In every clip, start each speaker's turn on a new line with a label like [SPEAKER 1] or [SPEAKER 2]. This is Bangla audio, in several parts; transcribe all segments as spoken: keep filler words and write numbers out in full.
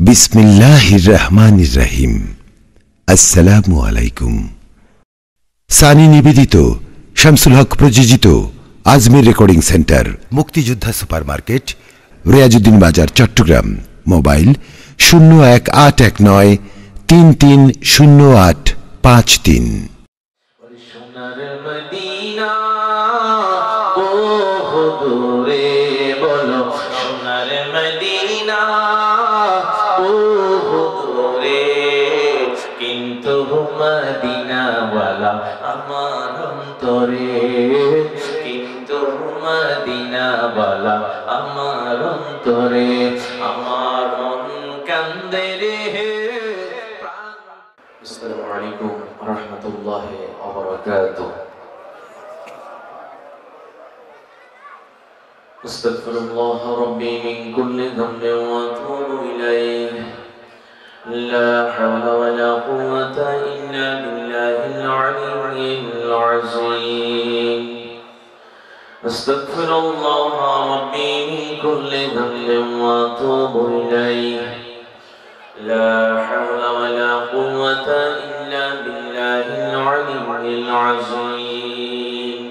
[SPEAKER 1] বিসমিল্লাহির রহমানির রহিম। আসসালামু আলাইকুম। সানি নিবেদিত, শামসুল হক প্রযোজিত আজমির রেকর্ডিং সেন্টার, মুক্তিযোদ্ধা super market, Riazuddin Bazar, Chattogram. Mobile শূন্য এক আট এক নয় তিন তিন শূন্য আট পাঁচ তিন।
[SPEAKER 2] কিন্তু মদিনাওয়ালা আমার অন্তরে, কিন্তু মদিনাওয়ালা আমার অন্তরে, আমার মন কান্দে রে। আসসালামু আলাইকুম ওয়া রাহমাতুল্লাহি ওয়া বারাকাতুহু। আস্তাগফিরুল্লাহ রাব্বি মিন কুল্লি যামবিন ওয়া আতুবু ইলাইহি। لا حول ولا قوة إلا بالله العلي العظيم. أستغفر الله ربي من كل ذنب وأتوب إليه. لا حول ولا قوة إلا بالله العلي العظيم.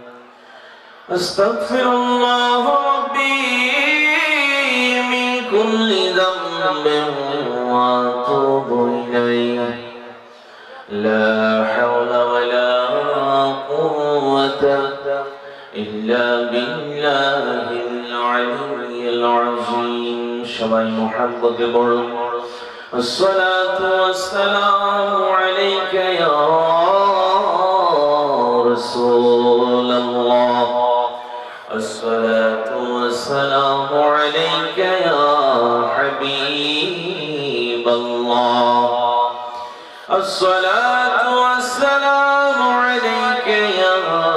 [SPEAKER 2] أستغفر الله ربي من كل ذنب وأتوب إليه. لا حول ولا قوة إلا بالله العلي العظيم. شباب محمد بر الصلاة والسلام عليك يا رسول الله. الصلاة والسلام عليك يا حبيب الله. الصلاة والسلام عليك يا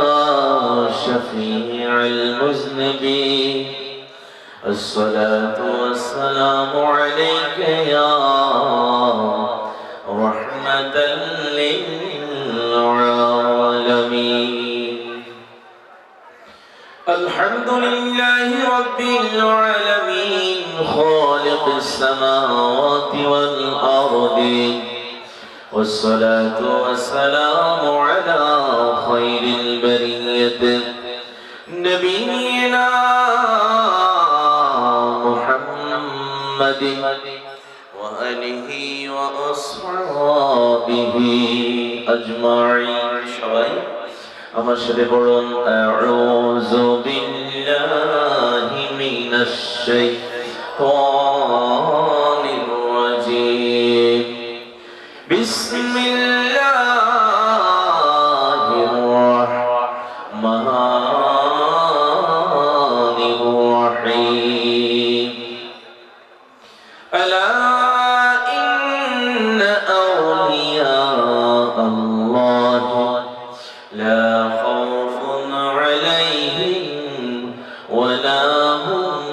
[SPEAKER 2] شفيع المذنبين. الصلاة والسلام عليك يا رحمة للعالمين. الحمد لله رب العالمين خالق السماوات والأرض. والصلاة والسلام على خير البرية نبينا محمد وآله وأصحابه أجمعين. شوي أما شربون أعوذ بالله من الشيطان الرجيم. بسم الله الرحمن الرحيم. ألا إن أولياء الله لا خوف عليهم ولا هم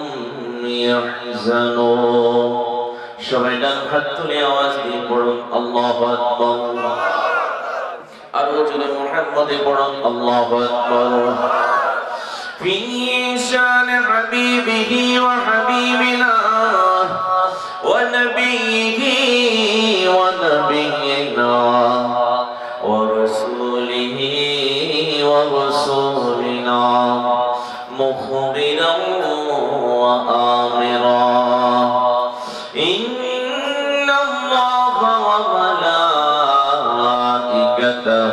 [SPEAKER 2] يحزنون. সবাই ডান হাত তুলে আওয়াজ দিয়ে পড়ুন আল্লাহু আকবার। আরো জোরে মুহাম্মদে পড়ুন আল্লাহু আকবার। ফি শান হাবিবিহি ওয়া হাবিবিনা ওয়া নবিয়িহি ওয়া নবিয়িনা ওয়া রাসূলিহি ওয়া রাসূলিনা মুখবিরান ওয়া আমিরা। إن الله وملائكته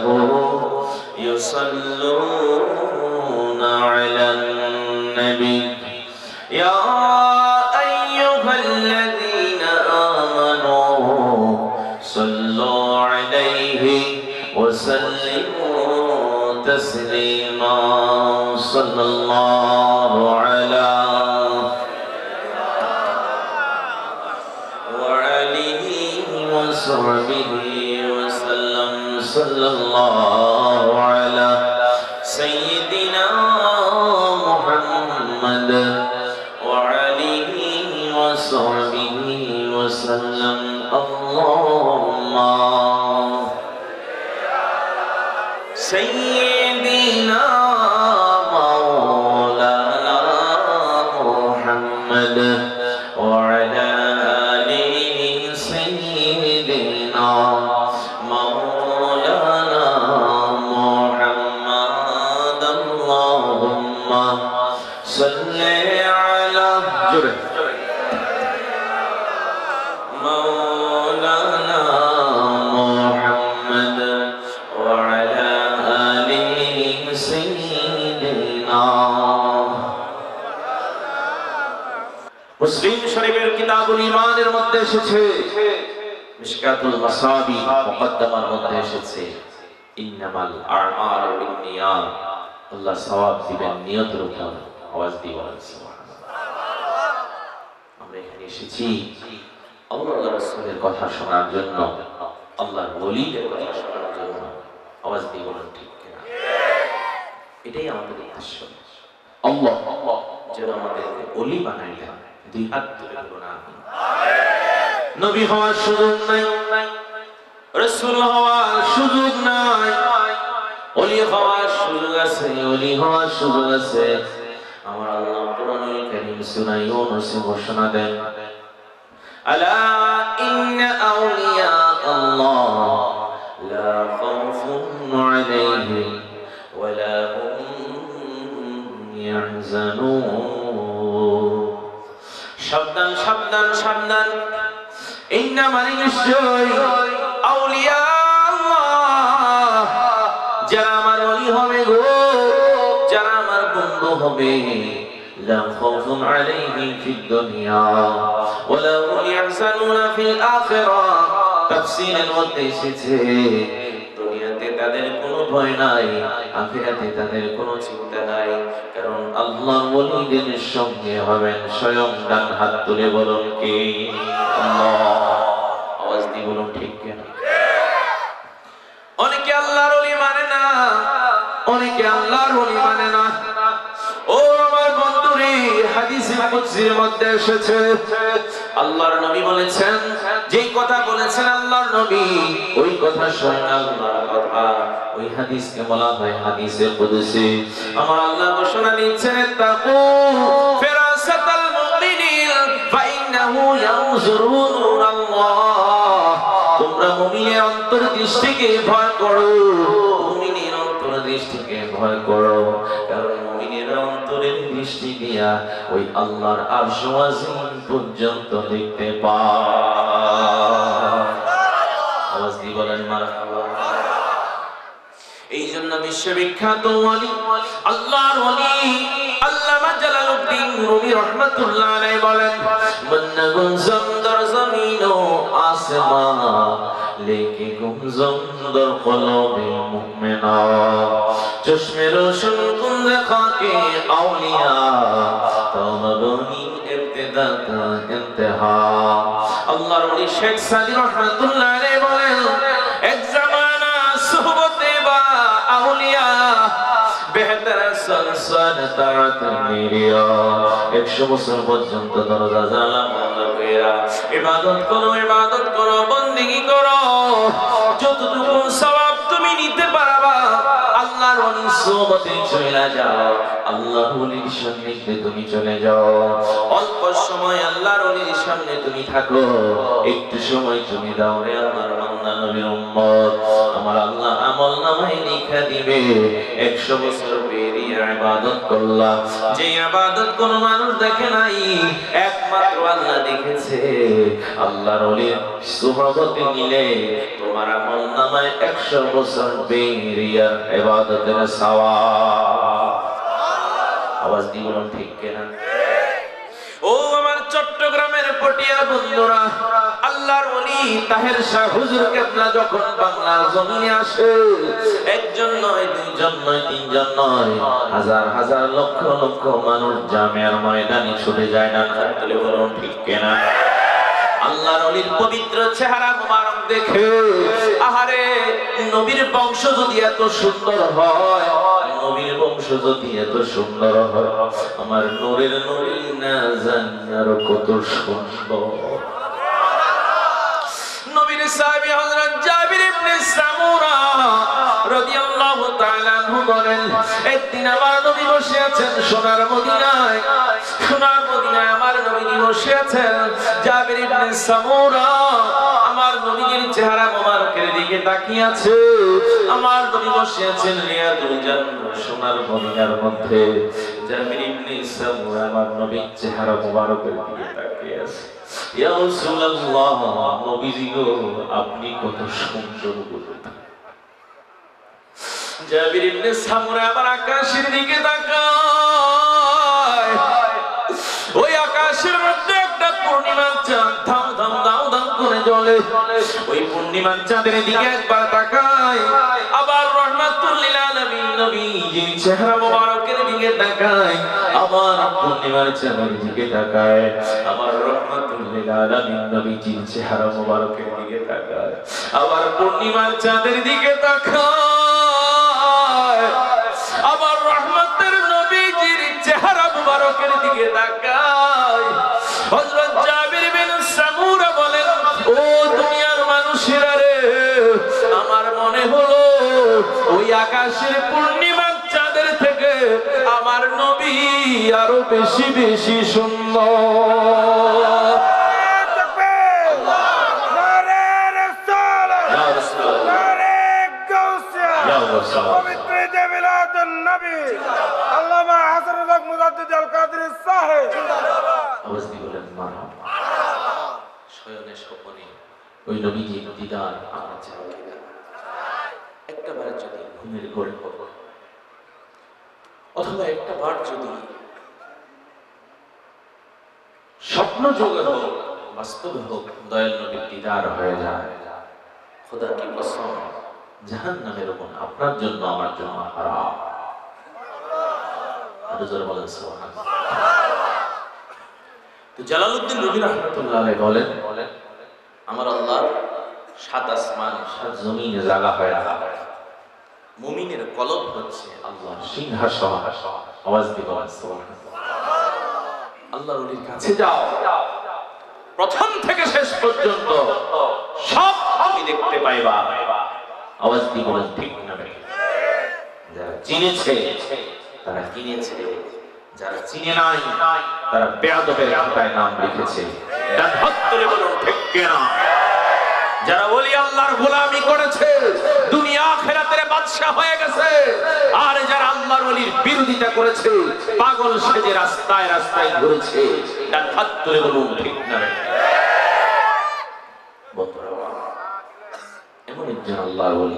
[SPEAKER 2] يصلون على النبي يا أيها الذين آمنوا صلوا عليه وسلموا تسليما. صلى الله على وصحبه وسلم. صلى الله على سيدنا محمد وعليه وصحبه وسلم. اللهم سيدنا مولانا محمد وعلى آله مولانا محمد وعلى آل سيدنا মুসলিম শরীফের কিতাবুল ঈমানের মধ্যে এসেছে, মিশকাতুল মাসাবি মুকদ্দমার মধ্যে এসেছে, ইন্নামাল আ'মালু বিন্নিয়াত, আল্লাহ সওয়াব দিবেন নিয়তের উপর। আওয়াজ দিয়ে বলেন সুবহানাল্লাহ। আমরা এখানে এসেছি আল্লাহর রাসূলের কথা শোনার জন্য, আল্লাহর ওলিদের কথা শোনার জন্য। আওয়াজ দিয়ে বলেন ঠিক কিনা? এটাই আমাদের উদ্দেশ্য। আল্লাহ আল্লাহ যেন আমাদেরকে ওলি বানায় দেন। দুই হাত তুলে বলুন আমিন। নবী হওয়ার সুযোগ নাই, রাসূল হওয়ার সুযোগ নাই, ওলি হওয়ার সুযোগ আছে, ওলি হওয়ার সুযোগ আছে। আমার আল্লাহ কোরআনুল কারীম সূরা ইউনূসে ঘোষণা দেন, আলা ইন্না আউলিয়া আল্লাহ লা খাউফুন আলাইহিম ওয়া লা হুম ইয়াহজানুন। সাবধান সাবধান সাবধান, ইন্না মানে নিশ্চয়, আউলিয়া আল্লাহ যারা আমার ওলি হবে গো, যারা আমার বন্ধু হবে, লা খাউফুন আলাইহিম ফিদ দুনিয়া ওয়া লা হুম ইয়াহজানুনা ফিল আখিরাহ। তাফসীরের মধ্যে এসেছে দুনিয়াতে তাদের কোনো ভয় নাই, আখিরাতে তাদের কোনো চিন্তা নাই, কারণ আল্লাহর ওলিদের সঙ্গে হবেন স্বয়ং। ডান হাত তুলে বলুন কে? আল্লাহ। আওয়াজ দিয়ে বলুন ঠিক কিনা? অনেকে আল্লাহর ওলি মানে না, অনেকে আল্লাহর ওলি মানে না। ও আমার বন্ধুরে, হাদিসে কুদসির মধ্যে এসেছে আল্লাহর নবী বলেছেন, যেই কথা বলেছেন আল্লাহর নবী ওই কথা স্বয়ং আল্লাহর কথা। ওই হাদিসকে বলা হয় হাদিসে কুদসি। আমার আল্লাহ ঘোষণা দিচ্ছেন, তাকু ফিরাসাতাল মুমিনিন ফাইন্নাহু ইয়ানজুরুন আল্লাহ। তোমরা মুমিনের অন্তর্দৃষ্টিকে ভয় করো, মুমিনের অন্তর্দৃষ্টিকে ভয় করো, কারণ মুমিনের অন্তরের দৃষ্টি দিয়া ওই আল্লাহর আরশ আজিম পর্যন্ত দেখতে পায়। আওয়াজ দিয়ে বলেন মারহাবা। এই জন্য বিশ্ববিখ্যাত ওলি, আল্লাহর ওলি আল্লামা জালালউদ্দিন রুমি রাহমাতুল্লাহ আলাইহি বলেন, বন্না গুমজম দর জমিন ও আসমান লেকে গুমজম দর কলবে মুমিনা, চশমে রোশন কুন খাকে আউলিয়া তামাবনি ইবতিদা তা ইন্তেহা। আল্লাহর ওলি শেখ সাদি রাহমাতুল্লাহ আলাইহি বলেন, এক জামানা সুহবতে বা আউলিয়া বেহতর সলসল তারাত মিরিয়া। একশো বছর পর্যন্ত দরজা জানালা বন্ধ কইরা ইবাদত করো, ইবাদত করো, বন্দেগী করো, যতটুকু সওয়াব তুমি নিতে পারবা আল্লাহর ওলির সুহবতে চলে যাও, আল্লাহর ওলির সান্নিধ্যে তুমি চলে যাও। অল্প সময় আল্লাহর ওলির সামনে তুমি থাকো, একটু সময় তুমি দাও রে আল্লাহর বান্দা নবীর উম্মত, আমার আল্লাহ আমলনামায় লিখে দিবে একশো বছর পেরিয়ে ইবাদত করলা। যে ইবাদত কোন মানুষ দেখে নাই, একমাত্র আল্লাহ দেখেছে। আল্লাহর ওলির সুহবতে নিলে তোমার আমলনামায় একশো বছর পেরিয়ে ইবাদতের সওয়াব। আওয়াজ দিয়ে বলুন ঠিক কিনা? ও আমার চট্টগ্রামের পটিয়া বন্ধুরা, আল্লাহর ওলি তাহের শাহ হুজুর কেবলা যখন বাংলার জমিনে আসে, একজন নয়, দুইজন নয়, তিনজন নয়, হাজার হাজার লক্ষ লক্ষ মানুষ জামিয়ার ময়দানে ছুটে যায় না। তাহলে বলুন ঠিক কিনা? আল্লাহর ওলির পবিত্র চেহারা মোবারক দেখে, আহারে নবীর বংশ যদি এত সুন্দর হয়, নবীর বংশ যদি এত সুন্দর হয়, আমার নূরের নবী না জানি আরো কত সুন্দর। নবীর সাহাবী হযরত জাবির ইবনে সামুরা রাদিয়াল্লাহু তাআলা আনহু বলেন, একদিন আমার নবী বসে আছেন সোনার মদিনায়, সোনার মদিনায় আমার নবী বসে আছেন। জাবির ইবনে সামুরা আমার নবীর চেহারা মোবারকের দিকে তাকিয়ে আছে। আমার নবী বসে আছেন রিয়াদুল জান্নাহ সোনার মদিনার মধ্যে। জাবির ইবনে সামুরা আমার নবীর চেহারা মোবারকের দিকে তাকিয়ে আছে। ইয়া রাসূলুল্লাহ, নবীজি গো আপনি কত সুন্দর বলুন। জাবির ইবনে সামুরা আবার আকাশের দিকে তাকায়, ওই আকাশের মধ্যে একটা পূর্ণিমার চাঁদ ধাম ধাম দাও দাম করে জ্বলে। ওই পূর্ণিমার চাঁদের দিকে একবার তাকায়, আবার রাহমাতুল লিল আলামিন নবীজির চেহারা মোবারকের দিকে তাকায়, আবার পূর্ণিমার চাঁদের দিকে তাকায়, আবার রাহমাতুল লিল আলামিন নবীজির চেহারা মোবারকের দিকে তাকায়, আবার পূর্ণিমার চাঁদের দিকে তাকায়, আবার রহমতের নবীজির চেহারা মুবারকের দিকে তাকায়। হযরত জাবির বিন সামুরা বলেন, ও দুনিয়ার মানুষেরা রে, আমার মনে হলো ওই আকাশের পূর্ণিমার চাঁদের থেকে আমার নবী আরো বেশি বেশি সুন্দর। ওই নবীজির দিদার আমরা চাই কিনা? একটা বার যদি ঘুমের ঘোরে হোক, অথবা একটা বার যদি স্বপ্ন যোগে হোক, বাস্তবে হোক, দয়াল নবীর দিদার হয়ে যায়, খোদা কি কসম, জাহান্নামের উপর আপনার জন্য আমার জন্য হারাম। আরো জোরে বলেন সুবহানাল্লাহ। তো জালালউদ্দিন রুমি রাহমাতুল্লাহ আলাইহি বলেন, আমার আল্লাহ সাত আসমান সাত জমিনে জায়গা হয় না, মুমিনের কলব হচ্ছে আল্লাহর সিংহাসন। আওয়াজ দিয়ে বলেন সুবহানাল্লাহ। আল্লাহর ওলির কাছে যাও, প্রথম থেকে শেষ পর্যন্ত সব তুমি দেখতে পাইবা। আওয়াজ দিয়ে বলেন ঠিক না ভাই? যারা চিনেছে তারা কিনেছে, যারা চিনে নাই তারা বেয়াদবের খাতায় নাম লিখেছে। ডান হাত তুলে বলুন ঠিক কিনা? যারা ওলি আল্লাহর গোলামি করেছে, দুনিয়া আখিরাতের বাদশা হয়ে গেছে, আর যারা আল্লাহর ওলির বিরোধিতা করেছে, পাগল সেজে রাস্তায় রাস্তায় ঘুরেছে। ডান হাত তুলে বলুন ঠিক না? এমন একজন আল্লাহর ওলি,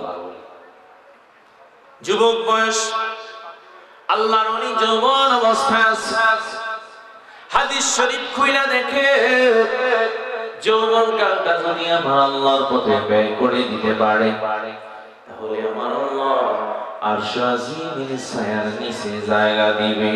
[SPEAKER 2] যুবক বয়স, আল্লাহর ওলি যৌবন অবস্থায় হাদিস শরীফ খুইলা দেখে, যৌবন কালটা যদি আমার আল্লাহর পথে ব্যয় করে দিতে পারে, তাহলে আমার আল্লাহ আরশ আজিমের ছায়ার নিচে জায়গা দিবে।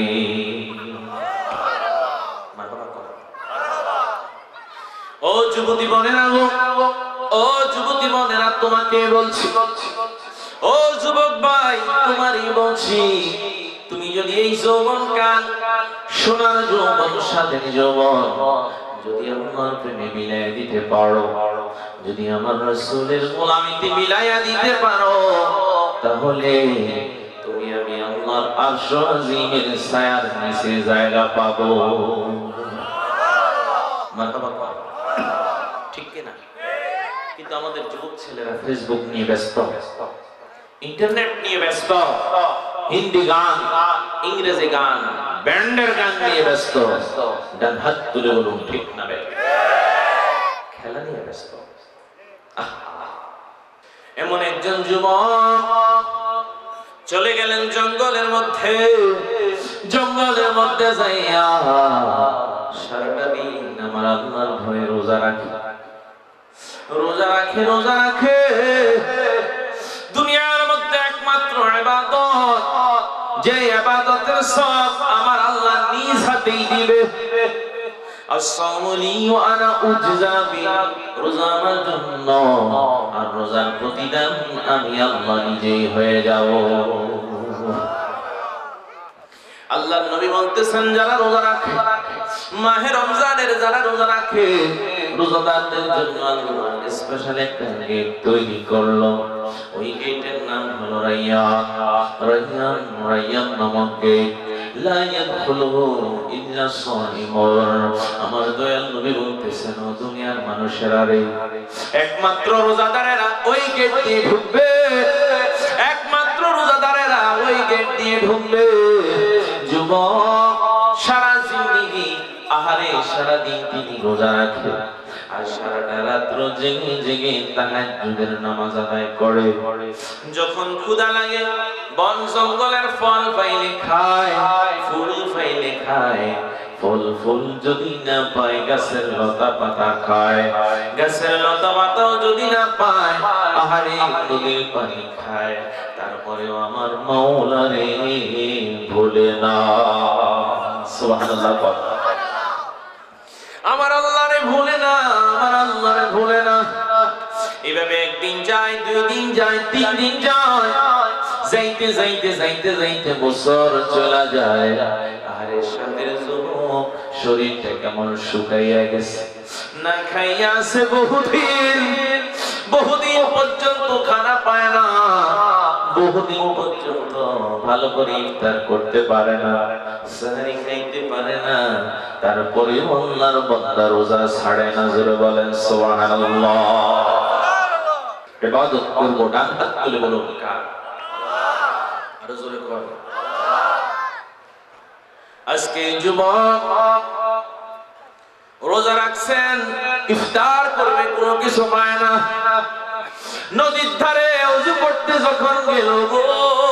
[SPEAKER 2] ও যুবতী বোনেরা, ও যুবতী বোনেরা, তোমাকে বলছি, ও যুবক ভাই তোমারই বলছি, তুমি যদি এই যৌবন কাল, সোনার যৌবন, স্বাধীন যৌবন যদি আমার প্রেমে মিলাইয়া দিতে পারো, যদি আমার রাসূলের গোলামিতে মিলাইয়া দিতে পারো, তাহলে তুমি আমি আল্লাহর আরশ আজিমের ছায়ার নিচে জায়গা পাবো। মারহাবা, ঠিক কি না? কিন্তু আমাদের যুবক ছেলেরা ফেসবুক নিয়ে ব্যস্ত, ইন্টারনেট নিয়ে ব্যস্ত, হিন্দি গান, ইংরেজি গান, ব্যান্ডের গান নিয়ে ব্যস্ত। ডান হাত তুলে বলুন ঠিক না? খেলা নিয়ে ব্যস্ত। এমন একজন যুবক চলে গেলেন জঙ্গলের মধ্যে, জঙ্গলের মধ্যে যাইয়া সারাটা দিন আমার আল্লাহর ভয়ে রোজা রাখে, রোজা রাখে, রোজা রাখে। দুনিয়ার মধ্যে একমাত্র ইবাদত, যে ইবাদতের সব আমার আল্লাহ নিজ হাতেই দিবে। আসসালামু ওয়া আনা উজজা বি, রোজা আমার জন্য, আর রোজার প্রতিদান আমি আল্লাহ নিজেই হয়ে যাব। আল্লাহর নবী বলতেছেন, যারা রোজা রাখে, মাহে রমজানের যারা রোজা রাখে, রোজাদারদের জন্য আল্লাহ স্পেশাল একটা গেট তৈরি করলো। ওই গেটের নাম হলো রায়্যান। রায়্যান, রায়্যান নামক গেট, লা ইয়াদখুলুহু ইল্লা সাইমুন। আমার দয়াল নবী বলতেছেন, ও দুনিয়ার মানুষেরা রে, একমাত্র রোজাদারেরা ওই গেট দিয়ে ঢুকবে, একমাত্র রোজাদারেরা ওই গেট দিয়ে ঢুকবে। যুবক, সারা জিন্দেগি, আহারে সারা সারাদিন তিনি রোজা রাখে আর সারাটা রাত্র জেগে জেগে তাহাজ্জুদের নামাজ আদায় করে। যখন ক্ষুধা লাগে বন জঙ্গলের ফল পাইলে খায়, ফুল পাইলে খায়, ফল ফুল যদি না পায় গাছের লতা পাতা খায়, গাছের লতা পাতাও যদি না পায় আহারে নদীর পানি খায়। তারপরেও আমার মাওলারে ভুলে না। সুবহানাল্লাহ। আমার আল্লাহরে ভুলে না, আমার আল্লাহরে ভুলে না। এভাবে একদিন যায়, দুই দিন যায়, তিন দিন যায়, যাইতে যাইতে যাইতে যাইতে বছর চলা যায়। আরে সাদের যুবক শরীরটা কেমন শুকাইয়া গেছে, না খাইয়া আছে বহুদিন, বহুদিন পর্যন্ত খানা পায় না, বহুদিন পর্যন্ত ভালো করে ইফতার করতে পারে না, সাহরি খাইতে পারে না। তারপরে আল্লাহর বান্দা রোজা ছাড়ে না। জোরে বলেন সুবহানাল্লাহ। ইবাদত করব, ডান হাত তুলে বলুন কার? আরো জোরে কর। আজকে যুবক রোজা রাখছেন, ইফতার করবে, কোনো কিছু পায় না। নদীর ধারে ওযু করতে যখন গেল গো,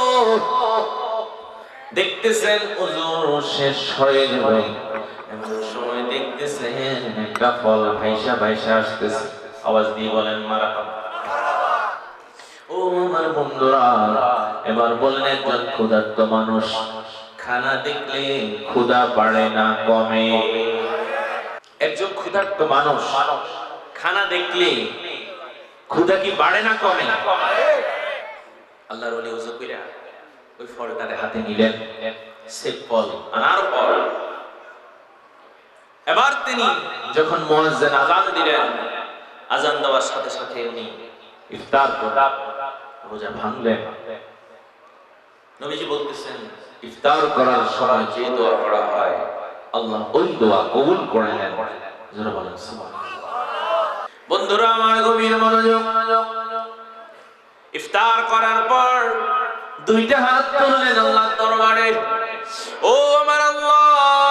[SPEAKER 2] দেখতেছেন ওযু শেষ হয়ে যাবে, এমন সময় দেখতেছেন একটা ফল ভাইসা ভাইসা আসতেছে। আওয়াজ দিয়ে বলেন মারহাবা। ও আমার বন্ধুরা, এবার বলেন একজন ক্ষুধার্ত মানুষ খানা দেখলে ক্ষুধা বাড়ে না কমে? একজন ক্ষুধার্ত মানুষ খানা দেখলে ক্ষুধা কি বাড়ে না কমে? আল্লাহর ওলি ওযু কইরা ওই ফলটারে হাতে নিলেন, সে ফল আনার পর এবার তিনি যখন মুয়াজ্জিন আযান দিলেন, আযান দেওয়ার সাথে সাথে উনি ইফতার করলেন, রোজা ভাঙলেন। নবীজি বলতেছেন ইফতার করার সময় যে দোয়া করা হয় আল্লাহ ওই দোয়া কবুল করে নেন। যারা বলেন সুবহানাল্লাহ। বন্ধুরা আমার গভীর মনোযোগ। ইফতার করার পর দুইটা হাত তুললেন আল্লাহর দরবারে। ও আমার আল্লাহ,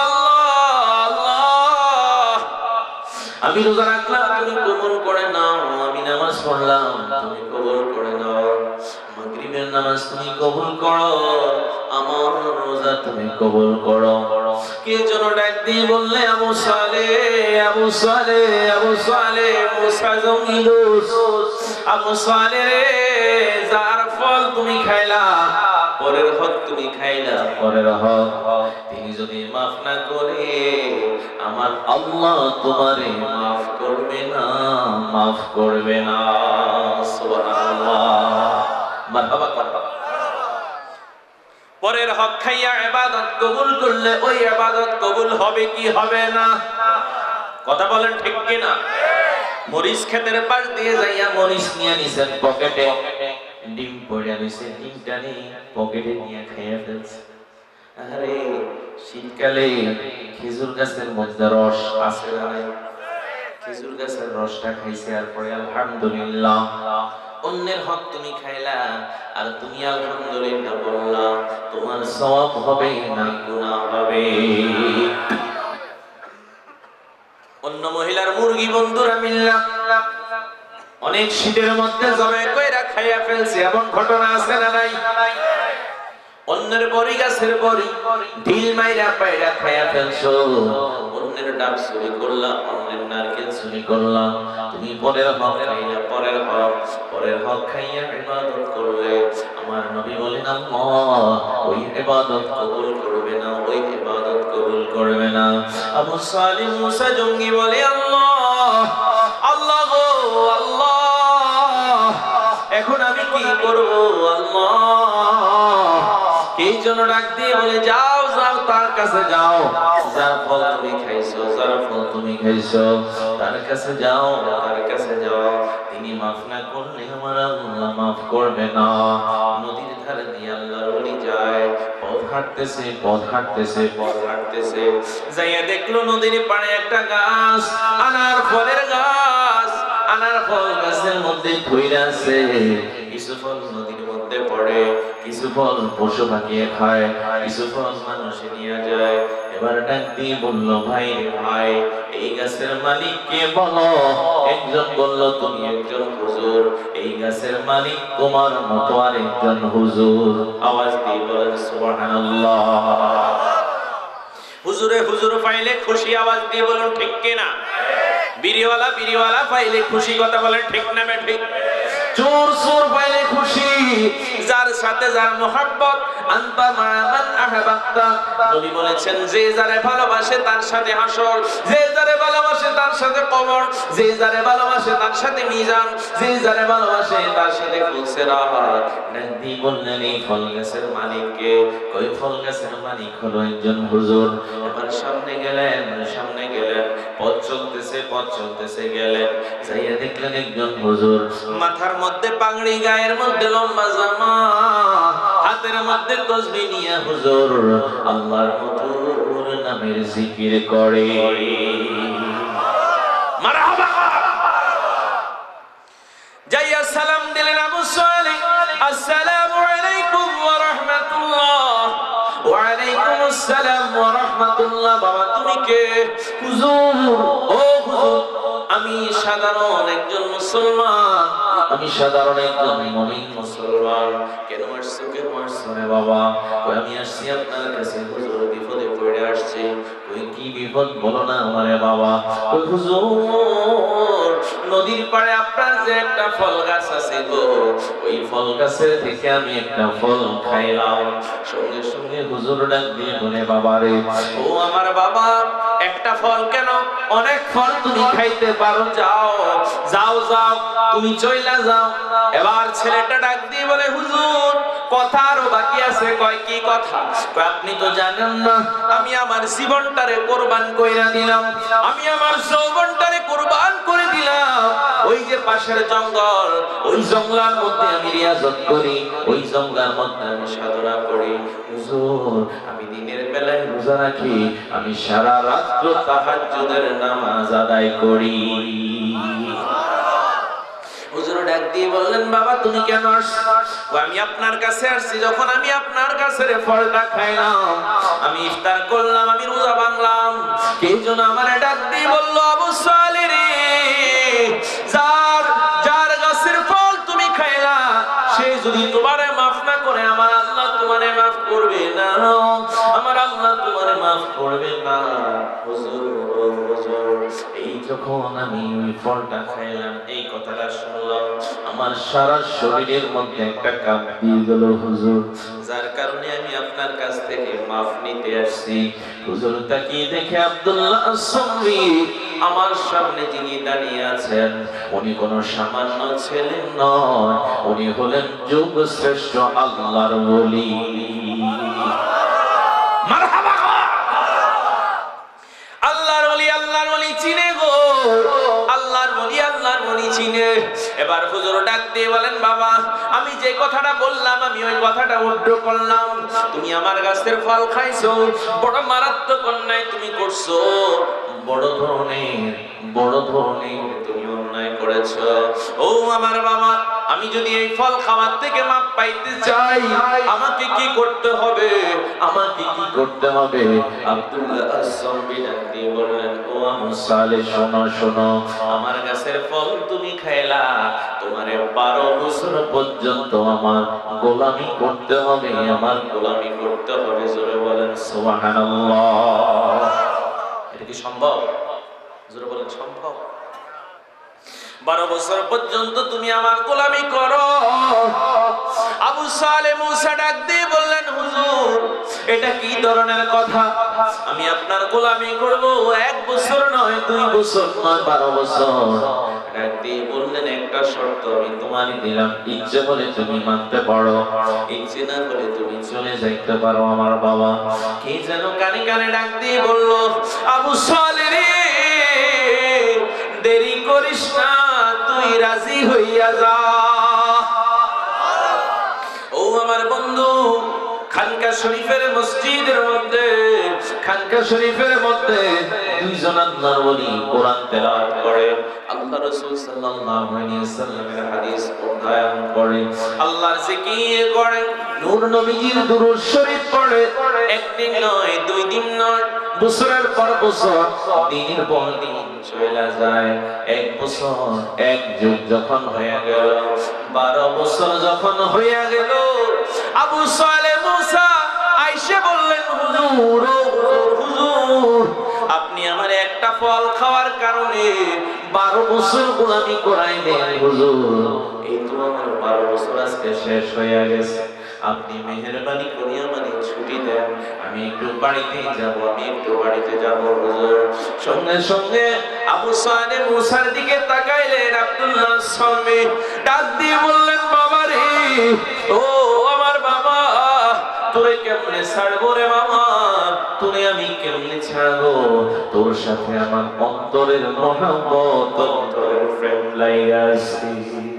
[SPEAKER 2] আল্লাহ, আমি রোজা রাখলাম, তুমি কবুল করে নাও। আমি নামাজ পড়লাম, তুমি কবুল করে নাও। মাগরিবের নামাজ তুমি কবুল করো, আমার রোজা তুমি কবুল করো। কে যেন ডাক দিয়ে বললে আবু সালেহ, আবু সালেহ, আবু সালেহ, মুসা জঙ্গিলুস, আবু সালেহ রে, যার ফল তুমি খাইলা, পরের হক তুমি খাইলা, পরের হক তিনি যদি মাফ না করে আমার আল্লাহ তোমারে মাফ করবে না, মাফ করবে না। সুবহানাল্লাহ। মারহাবা মারহাবা। পরের হক খাইয়া ইবাদত কবুল করলে ওই ইবাদত কবুল হবে কি হবে না? কথা বলেন ঠিক কি না? মরিচ ক্ষেতের পাশ দিয়ে যাইয়া মরিচ নিয়ে নিছেন পকেটে, ডিম পড়ে রইছে, ডিমটা নিয়ে পকেটে নিয়ে খাইয়া ফেলছে। আরে শীতকালে খেজুর গাছের মধ্যে রস আছে না? খেজুর গাছের রসটা খাইছে, আর পরে আলহামদুলিল্লাহ। অন্যের হক তুমি খাইলা আর তুমি আলহামদুলিল্লাহ বললা, তোমার সওয়াব হবে না গুনাহ হবে? অন্য মহিলার মুরগি বন্ধুরা মিল্লা অনেক শীতের মধ্যে জবাই কইরা খাইয়া ফেলছে, এমন ঘটনা আছে না নাই? অন্যের বড়ি গাছের বড়ি ঢিল মাইরা পাইরা খাইয়া ফেলছো, অন্যের ডাব চুরি করলা, অন্যের নারকেল চুরি করলা, তুমি পরের হক খাইয়া, পরের হক পরের হক খাইয়া ইবাদত করলে আমার নবী বলেন আল্লাহ ওই ইবাদত কবুল করবে না, ওই ইবাদত কবুল করবে না। আবু সালেহ মুসা জঙ্গি বলে আল্লাহ, আল্লাহ গো আল্লাহ, এখন আমি কি করব আল্লাহ? এই জন্য ডাক দিয়ে বলে যাও যাও তার কাছে যাও, যার ফল তুমি খাইছো, যার ফল তুমি খাইছো তার কাছে যাও, তার কাছে যাও। তিনি মাফ না করলে আমার আল্লাহ মাফ করবে না। নদীর ধারে দিয়ে আল্লাহর ওলি যায়, পথ হাঁটতেছে, পথ হাঁটতেছে, পথ হাঁটতেছে, যাইয়া দেখলো নদীর পাড়ে একটা গাছ, আনার ফলের গাছ, আনার ফল গাছের মধ্যে ধইরা আছে। কিছু ফল নদীর মধ্যে পড়ে, কিছু ফল পশু পাখি খায়, কিছু ফল মানুষে নিয়ে যায়। এবার ডাক দিয়ে বলল, ভাই ভাই এই গাছের মালিককে বলো। একজন বলল, তুমি একজন হুজুর, এই গাছের মালিক তোমার মতো আর একজন হুজুর। আওয়াজ দিয়ে বলেন সুবহানাল্লাহ। হুজুরে হুজুর পাইলে খুশি, আওয়াজ দিয়ে বলুন ঠিক কিনা? বিড়িওয়ালা বিড়িওয়ালা পাইলে খুশি, কথা বলেন ঠিক না ঠিক? চোর চোর পাইলে খুশি, যার সাথে যার মোহাব্বত, আনতা মা মান আহবাবতা। নবী বলেছেন, যে যারে ভালোবাসে তার সাথে হাসর, যে যারে ভালোবাসে তার সাথে কবর, যে যারে ভালোবাসে তার সাথে মিজান, যে যারে ভালোবাসে তার সাথে ফুলসিরাত। নবী বললেন, এই ফল গাছের মালিক কে? ওই ফল গাছের মালিক হলো একজন হুজুর। এবার সামনে গেলেন, সামনে গেলেন, পথ চলতেছে পথ চলতেছে গেলেন, যাইয়া দেখলেন একজন হুজুর, মাথার মধ্যে পাগড়ি, গায়ের মধ্যে লম্বা জামা, হাতের মধ্যে তসবিহ নিয়ে হুজুর আল্লাহর মধুর নামের জিকির করে। মারহাবা। যাইয়া সালাম দিলেন আবু সালেহ, আসসালামু আলাইকুম ওয়া রাহমাতুল্লাহ। ওয়া আলাইকুম আসসালাম ওয়া রাহমাতুল্লাহ। বাবা তুমি কে? হুজুর, ও হুজুর আমি সাধারণ একজন মুসলমান, আমি সাধারণ একজন মুমিন মুসলমান। কেন আসছো কেন আসছো রে বাবা? কই আমি আসছি আপনার কাছে হুজুর, বিপদে পড়ে আসছি। কই কি বিপদ বলো না আমারে বাবা? কই হুজুর নদীর পাড়ে আপনার যে একটা ফল গাছ আছে গো, ওই ফল গাছের থেকে আমি একটা ফল খাইলাম। সঙ্গে সঙ্গে হুজুর ডাক দিয়ে বলে, বাবা রে, ও আমার বাবা, একটা ফল কেন, অনেক ফল তুমি খাইতে পারো, যাও যাও যাও তুমি চইলা যাও। এবার ছেলেটা ডাক দিয়ে বলে, হুজুর কথা আরো বাকি আছে। কয় কি কথা? কয় আপনি তো জানেন না, আমি আমার জীবনটারে কোরবান কইরা দিলাম, আমি আমার যৌবনটারে কোরবান করে দিলাম। ওই যে পাশের জঙ্গল, ওই জঙ্গলের মধ্যে আমি রিয়াজত করি, ওই জঙ্গলের মধ্যে আমি সাধনা করি। হুজুর আমি দিনের বেলায় রোজা রাখি, আমি সারা রাত্র তাহাজ্জুদের নামাজ আদায় করি। হুজুর ডাক দিয়ে বললেন, বাবা তুমি কেন আসছো? আমি আপনার কাছে আসছি, যখন আমি আপনার কাছে ফলটা খাইলাম, আমি ইফতার করলাম, আমি রোজা ভাঙলাম, কে যেন আমার ডাক দিয়ে বলল, আবু সালেহ রে, যার যার গাছের ফল তুমি খাইলা, সে যদি তোমারে মাফ না করে, আমার আল্লাহ তোমারে মাফ করবে না, আমার আল্লাহ তোমারে মাফ করবে না। হুজুর হুজুর এই যখন আমি ওই ফলটা খাইলাম, এই কথাটা শুনলাম, আমার সারা শরীরের মধ্যে একটা কাঁপ দিয়ে গেল হুজুর, যার কারণে আমি আপনার কাছ থেকে মাফ নিতে আসছি। হুজুর তাকিয়ে দেখে আব্দুল্লাহ আসসামী আমার সামনে যিনি দাঁড়িয়ে আছেন, উনি কোন সামান্য ছেলে নয়, উনি হলেন যুগ শ্রেষ্ঠ আল্লাহর ওলি। মারহাবা। আল্লাহর ওলি আল্লাহর ওলি চিনে গো, আল্লাহর ওলি আল্লাহর ওলি চিনে। এবার হুজুর ডাক দিয়ে বলেন, বাবা আমি যে কথাটা বললাম, আমি ওই কথাটা উদ্ধৃত করলাম। তুমি আমার গাছের ফল খাইছো, বড় মারাত্মক অন্যায় তুমি করছো, বড় ধরনের বড় ধরনের তুমি অন্যায় করেছো। ও আমার বাবা, আমি যদি এই ফল খাওয়ার থেকে মাপ পাইতে চাই, আমাকে কি করতে হবে? আমাকে কি করতে হবে? আব্দুল্লাহ আসসামী ডাক দিয়ে বললেন, ও আবু সালেহ শোনো শোনো, আমার গাছের ফল তুমি খাইলা, তোমারে বারো বছর পর্যন্ত আমার গোলামি করতে হবে, আমার গোলামি করতে হবে। জোরে বলেন সুবহানাল্লাহ। এটা কি সম্ভব? জোরে বলেন সম্ভব? বারো বছর পর্যন্ত তুমি আমার গোলামি করো। আবু সালেহ মুসা ডাক দিয়ে বললেন, হুজুর এটা কি ধরনের কথা? আমি আপনার গোলামি করব এক বছর নয়, দুই বছর নয়, বারো বছর। ডাক দিয়ে বললেন, একটা শর্ত আমি তোমারই দিলাম, ইচ্ছে হলে তুমি মানতে পারো, ইচ্ছে না হলে তুমি চলে যাইতে পারো। আমার বাবা কি যেন কানে কানে ডাক দিয়ে বলল, আবু সালেহ রে, দেরি করিস না, তুই রাজি হইয়া যা। ও আমার বন্ধু, খানকা শরীফের মসজিদের মধ্যে, খানকা শরীফের মধ্যে দুইজন আল্লাহর ওলি কোরআন তেলাওয়াত করে, আল্লাহ রাসূল সাল্লাল্লাহু আলাইহি ওয়াসাল্লামের হাদিস অধ্যয়ন করে, আল্লাহর জিকির করে, নূর নবীজির দুরূদ শরীফ পড়ে। একদিন নয়, দুই দিন নয়, বছরের পর বছর, দিনের পর দিন চলে যায়। এক বছর এক যুগ যখন হয়ে গেল, বারো বছর যখন হয়ে গেল, আবু সালেহ মুসা আইসে বললেন, হুজুর হুজুর আপনি আমার একটা ফল খাওয়ার কারণে বারো বছর গোলামি করাইলেন হুজুর। এই তো আমার বারো বছর আজকে শেষ হয়ে গেছে। আপনি মেহেরবানি করে আমাকে ছুটি দেন, আমি একটু বাড়িতে যাব, আমি একটু বাড়িতে যাব হুজুর। সঙ্গে সঙ্গে আবু সালেহ মুসার দিকে তাকাইলেন আব্দুল্লাহ সালমি, ডাক দিয়ে বললেন, বাবা রে, ও আমার বাবা, তোরে কেমনে ছাড়বো রে মামা, তোরে আমি কেমনে ছাড়বো? তোর সাথে আমার অন্তরের মহব্বত, অন্তরের প্রেম লাইয়াছি।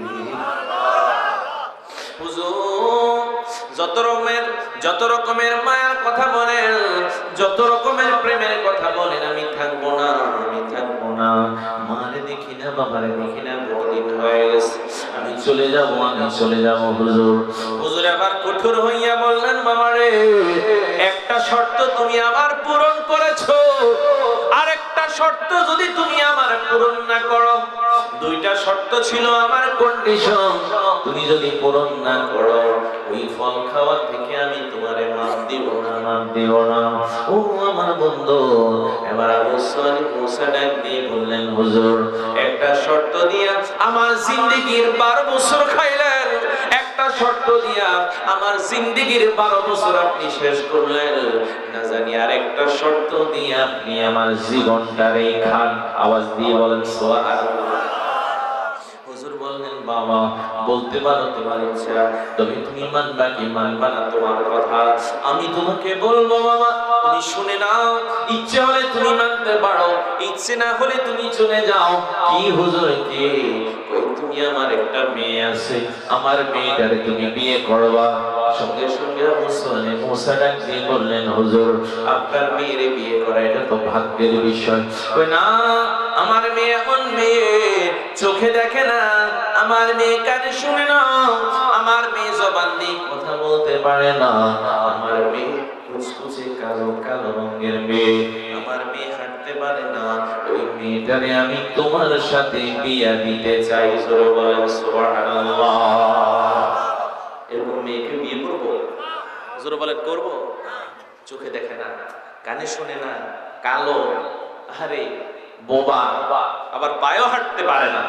[SPEAKER 2] হুজুর যত রকমের যত রকমের মায়ার কথা বলেন, যত রকমের প্রেমের কথা বলেন, আমি থাকবো না, আমি থাকবো না। মারে দেখি না, বাবারে দেখি না, বহুদিন হয়ে গেছে, আমি চলে যাব, আমি চলে যাব হুজুর। হুজুর আবার কঠোর হইয়া বললেন, বাবারে একটা শর্ত তুমি আমার পূরণ করেছো, আর একটা শর্ত যদি তুমি আমার পূরণ না করো। দুইটা শর্ত ছিল আমার কন্ডিশন, তুমি যদি পূরণ না করো ওই ফল খাওয়া থেকে আমি তোমারে মাফ দিব না, মাফ দিব না। ও আমার বন্ধু, এবার আবু সালেহ মুসা ডাক দিয়ে বললেন, হুজুর একটা শর্ত দিয়া আমার জিন্দেগির বারো বছর খাইলেন, একটা শর্ত দিয়া আমার জিন্দেগির বারো বছর আপনি শেষ করলেন, না জানি আর একটা শর্ত দিয়ে আপনি আমার জীবনটারে খান। আওয়াজ দিয়ে বলেন সুবহানাল্লাহ। হুজুর বললেন, বাবা বলতে পারো তোমার ইচ্ছা, তবে তুমি মানবা কি মানবা না তোমার কথা। আমি তোমাকে বলবো বাবা, তুমি শুনে নাও, ইচ্ছে হলে তুমি মানতে পারো, ইচ্ছে না হলে তুমি চলে যাও। কি হুজুর কি? কই তুমি আমার একটা মেয়ে আছে, আমার মেয়েটারে তুমি বিয়ে করবা। সঙ্গে সঙ্গে আবু সালেহ মুসা ডাক দিয়ে বললেন, হুজুর আপনার মেয়েরে বিয়ে করা এটা তো ভাগ্যের বিষয়। কই না, আমার মেয়ে এমন মেয়ে চোখে দেখে না, আমার মেয়ে কানে শুনে না, আমার মেয়ে জবান দিয়ে কথা বলতে পারে না, আমার মেয়ে কুচকুচে কালো কালো রঙের মেয়ে, আমার মেয়ে হাঁটতে পারে না। ওই মেয়েটারে আমি তোমার সাথে বিয়া দিতে চাই। জোরে বলেন সুবহানাল্লাহ। এরকম মেয়েকে বিয়ে করব? জোরে বলেন করব? চোখে দেখে না, কানে শুনে না, কালো, আরে বোবা, আবার পায়েও হাঁটতে পারে না।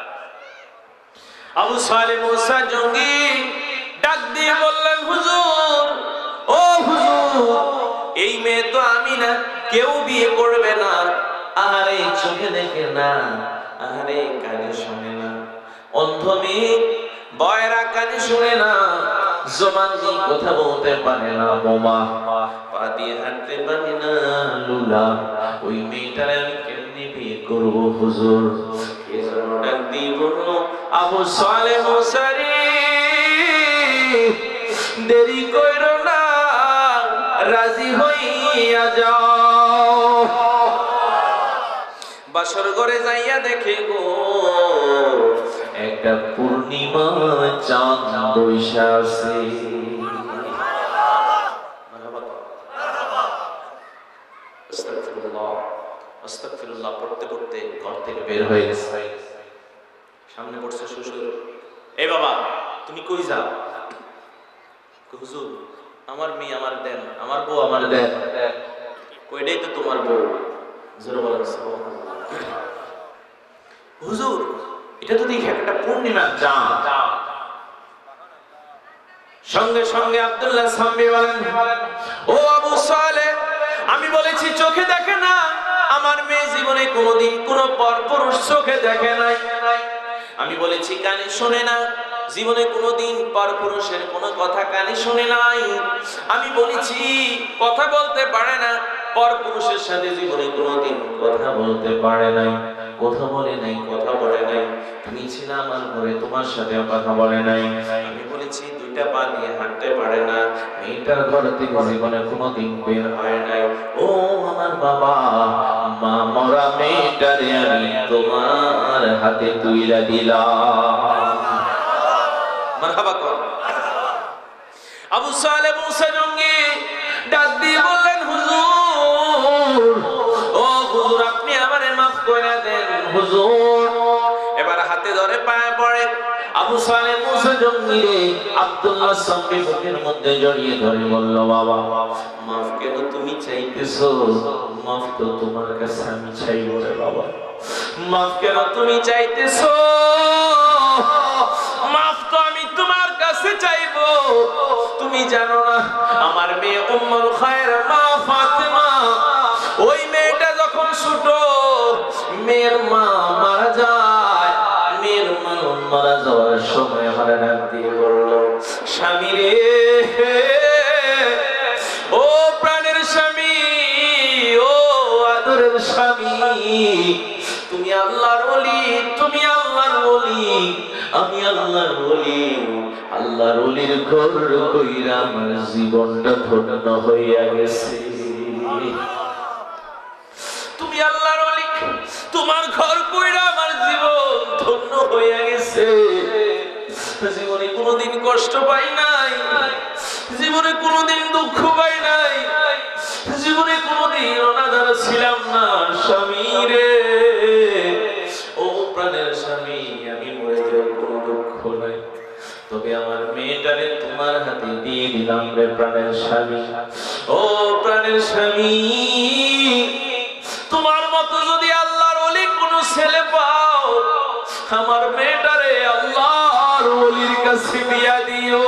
[SPEAKER 2] আবু সালেহ মুসা জঙ্গি ডাক দিয়ে বললেন, হুজুর ও হুজুর, এই মেয়ে তো আমি না, কেউ বিয়ে করবে না। আরে চোখে দেখে না, আরে কানে শুনে না, অন্ধ মেয়ে, বয়রা, কানে শুনে না, জবান দিয়ে কথা বলতে পারে না, বোমা, পা দিয়ে হাঁটতে পারে না, লুলা। ওই মেয়েটারে আমি কেমনে বিয়ে করবো হুজুর? এজন্য ডাক দিয়ে বলল, আবু সালেহ মুসা রে, দেরি কইরো না, রাজি হইয়া যাও। বাসর ঘরে যাইয়া দেখে গো একটা পূর্ণিমা চাঁদ বৈশা আছে। আস্তাগফিরুল্লাহ আস্তাগফিরুল্লাহ পড়তে পড়তে ঘর থেকে বের হয়ে গেছে। সামনে পড়ছে শ্বশুর, এই বাবা তুমি কই যাও? হুজুর আমার মেয়ে আমার দেন, আমার বউ আমার দেন। কইটাই তো তোমার বউ। জোরে বলেন সুবহানাল্লাহ। হুজুর এটা তো দেখি একটা পূর্ণিমা চাঁদ। সঙ্গে সঙ্গে আব্দুল্লাহ সামবি বলেন, ও আবু সালেহ, আমি বলেছি চোখে দেখে না, আমার মেয়ে জীবনে কোনোদিন কোনো পরপুরুষ চোখে দেখে নাই। আমি বলেছি কানে শোনে না, জীবনে কোনোদিন পরপুরুষের কোনো কথা কানে শুনে নাই। আমি বলেছি কথা বলতে পারে না, পরপুরুষের সাথে জীবনে কোনোদিন কথা বলতে পারে নাই, কথা বলে নাই, কথা বলে নাই। তুমি ছিলে আমার ঘরে, তোমার সাথে কথা বলে নাই। আমি বলেছি দুইটা পা দিয়ে হাঁটতে পারে না, মেয়েটার ঘর থেকে জীবনে কোনোদিন বের হয় নাই। ও আমার বাবা, মা মরা মেয়েটারে আমি তোমার হাতে তুইলা দিলাম। মারহাবা কর। আবু সালেহ মুসা জঙ্গি ডাক দিয়ে বললেন হুজুর, ও হুজুর আপনি আমারে মাফ করে দেন হুজুর। এবার হাতে ধরে পায়ে পড়ে আবু সালেহ মুসা জঙ্গিরে আব্দুল্লাহ সামনে বুকের মধ্যে জড়িয়ে ধরে বলল, বাবা মাফ কেন তুমি চাইতেছো? মাফ তো তোমার কাছে আমি চাইবো রে বাবা। মাফ কেন তুমি চাইতেছো? মাফ তো আমি তোমার কাছে চাইবো। তুমি জানো না আমার মেয়ে উম্মুল খায়র মা ফাতেমা, ওই মেয়েটা যখন ছোট মেয়ের মা মারা যায়, মেয়ের মা মারা যাওয়ার সময় আমার ডাক দিয়ে বলল, স্বামী রে, ও প্রাণের স্বামী, ও আদরের স্বামী, তুমি আল্লাহর ওলি, তুমি আল্লাহর ওলি, আমি আল্লাহর ওলি। আল্লাহর ওলির ঘর কইরা আমার জীবনটা ধন্য হইয়া গেছে। তুমি আল্লাহর ওলি, তোমার ঘর কইরা আমার জীবন ধন্য হইয়া গেছে। জীবনে কোনোদিন কষ্ট পাই নাই, জীবনে কোনোদিন দুঃখ পাই নাই, জীবনে কোনোদিন অনাদার ছিলাম না। স্বামী রে, ও প্রাণের স্বামী, আমি মরে যাওয়ার কোনো দুঃখ নাই, তবে আমার মেয়েটারে তোমার হাতে দিয়ে দিলাম রে প্রাণের স্বামী। ও প্রাণের স্বামী, তোমার মতো যদি আল্লাহর ওলি কোনো ছেলে পাও, আমার মেয়েটারে আল্লাহর ওলির কাছে বিয়া দিও।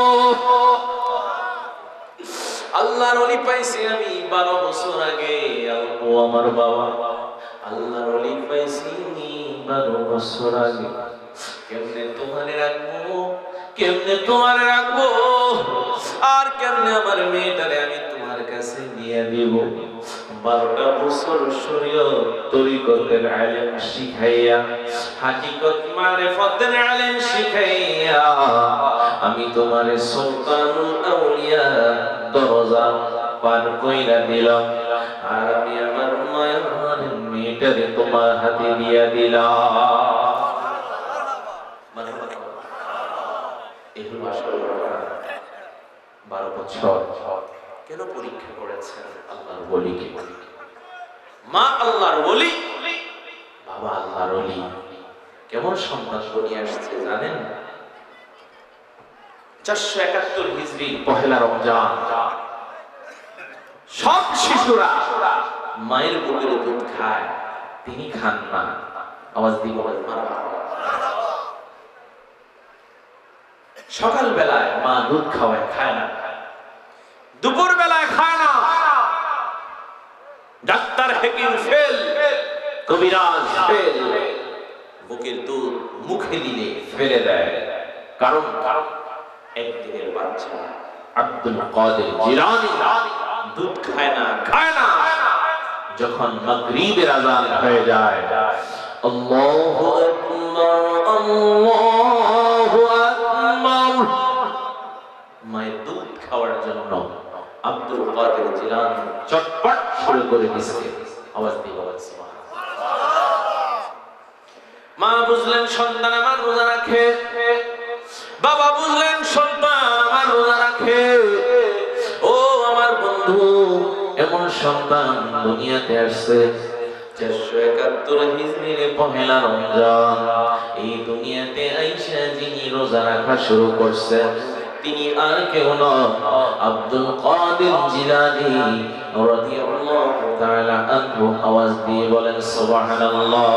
[SPEAKER 2] আল্লাহর ওলি পাইছি আমি বারো বছর আগে, ও আমার বাবা, আল্লাহর ওলি পাইছি বারো বছর আগে। কেমনে তোমারে রাখবো, কেমনে তোমারে রাখবো, আর কেমনে আমার মেয়েটারে আমি তোমার কাছে নিয়ে দিব। বারোটা বছর শরীয়ত তরিকতের ইলম শিখাইয়া, হাকিকত মারিফতের ইলম শিখাইয়া আমি তোমারে সুলতানুল আউলিয়া দরজা পার কইরা দিলাম, আর আমি আমার মায়ের মেয়েটারে তোমার হাতে দিয়া দিলাম। বারো বছর কেন পরীক্ষা করেছেন আল্লাহর ওলিকে? মা আল্লাহর ওলি, বাবা আল্লাহর ওলি, কেমন সন্তান নিয়ে আসছে জানেন? চারশো একাত্তর হিজরি পহেলা রমজান, সব শিশুরা মায়ের বুকের দুধ খায়, তিনি খান না। আওয়াজ দিয়ে বলেন মারহাবা। সকাল বেলায় মা দুধ খাওয়ায়, খায় না। দুপুর বেলায় খায় না। ডাক্তার হেকিম ফেল, কবিরাজ ফেল, বুকের দুধ মুখে দিলে ফেলে দেয়। কারণ কারণ একদিনের বাচ্চা আব্দুল কাদের জিলানী দুধ খায় না, খায় না। যখন মাগরিবের আযান হয়ে যায়, আল্লাহু আকবার, আল্লাহু আকবার, মায়ের দুধ খাওয়ার জন্য আব্দুল কাদের জিলানী চটপট শুরু করে দিয়েছে। আওয়াজ দিয়ে বলেন সুবহানাল্লাহ। মা বুঝলেন সন্তান আমার রোজা রাখে, বাবা বুঝলেন সন্তান আমার রোজা রাখে। ও আমার বন্ধু, এমন সন্তান দুনিয়াতে আসছে চারশো একাত্তর হিজরির পহেলা রমজান। এই দুনিয়াতে আইসা যিনি রোজা রাখা শুরু করছেন তিনি আর কেউ নন, আব্দুল কাদের জিলানী রাদিয়াল্লাহু তাআলা আনহু। আওয়াজ দিয়ে বলেন সুবহানাল্লাহ।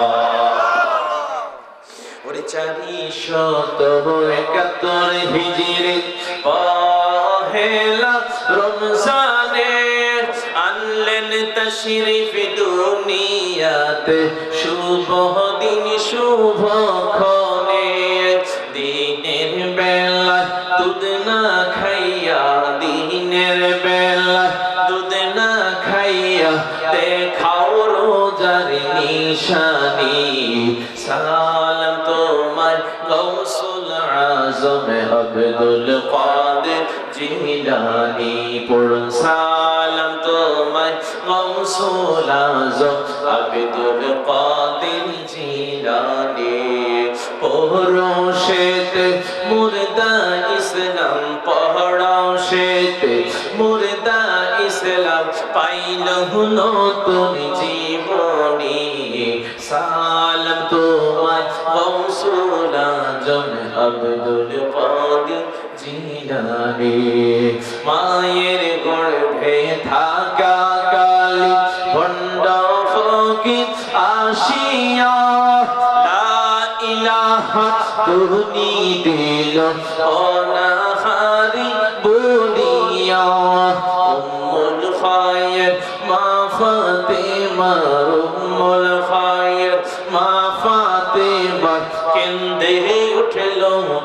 [SPEAKER 2] ওরে চারশো একাত্তর হিজরি পহেলা রমজানে আনলেন তাশরিফ দুনিয়াতে, শুভ দিন শুভ ক্ষণে। দিনের বেলা দুধ না খাইয়া, দিনের বেলা দুধ না খাইয়া দেখাও রোজার নিশানি। সালাম তোমার গৌসুল আজম আব্দুল কাদের জিলানী, পড়ুন সালাম তোমার গৌসুল আজম আব্দুল কাদের জিলানী। পড়োশেতে মুর্দা ইসলাম, পড়োশেতে মুর্দা নতুন জীবনী সালাম তোমায় গৌসুল আজম আব্দুল কাদের জিলানী মায়ের গর্ভে থাকা কালে ভণ্ড ফকির আসিয়া লা ইলাহা তুমি দিল অনাহারি বলিয়া উম্মুল খায়ের মা ফাতেমা উম্মুল খায়ের মা ফাতেমা কেঁদে উঠল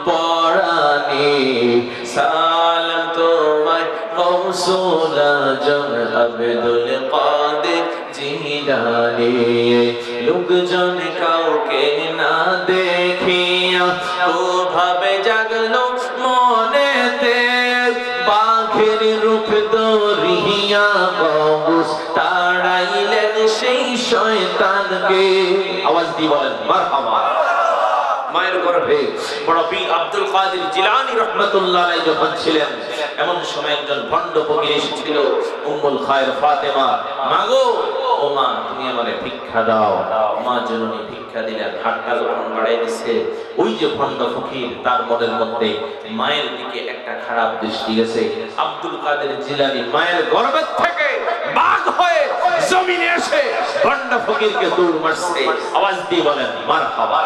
[SPEAKER 2] পরাণে সালাম তোমায় গৌসুল আজম আব্দুল কাদের জিলানী লোকজন কাউকে না দেখিয়া ওভাবে জাগলো মনেতে বাঘের রূপ ধরিয়া গৌস তাড়াইলেন সেই শয়তানকে আওয়াজ দিয়ে বলেন মারহাবা মায়ের গর্ভে বড় পীর আব্দুল কাদের জিলানী রাহমাতুল্লাহ আলাইহি যখন ছিলেন এমন সময় একজন ভণ্ড ফকির এসেছিল উম্মুল খায়ের ফাতেমা মাগো ও মা তুমি আমারে ভিক্ষা দাও মা জননী ভিক্ষা দিলেন হাতটা যখন বাড়াই দিছে ওই যে ভণ্ড ফকির তার মনের মধ্যে মায়ের দিকে একটা খারাপ দৃষ্টি গেছে আব্দুল কাদের জিলানী মায়ের গর্ভ থেকে বাঘ হয়ে জমিনে এসে ভণ্ড ফকিরকে দৌড় মারছে আওয়াজ দিয়ে বলেন মারহাবা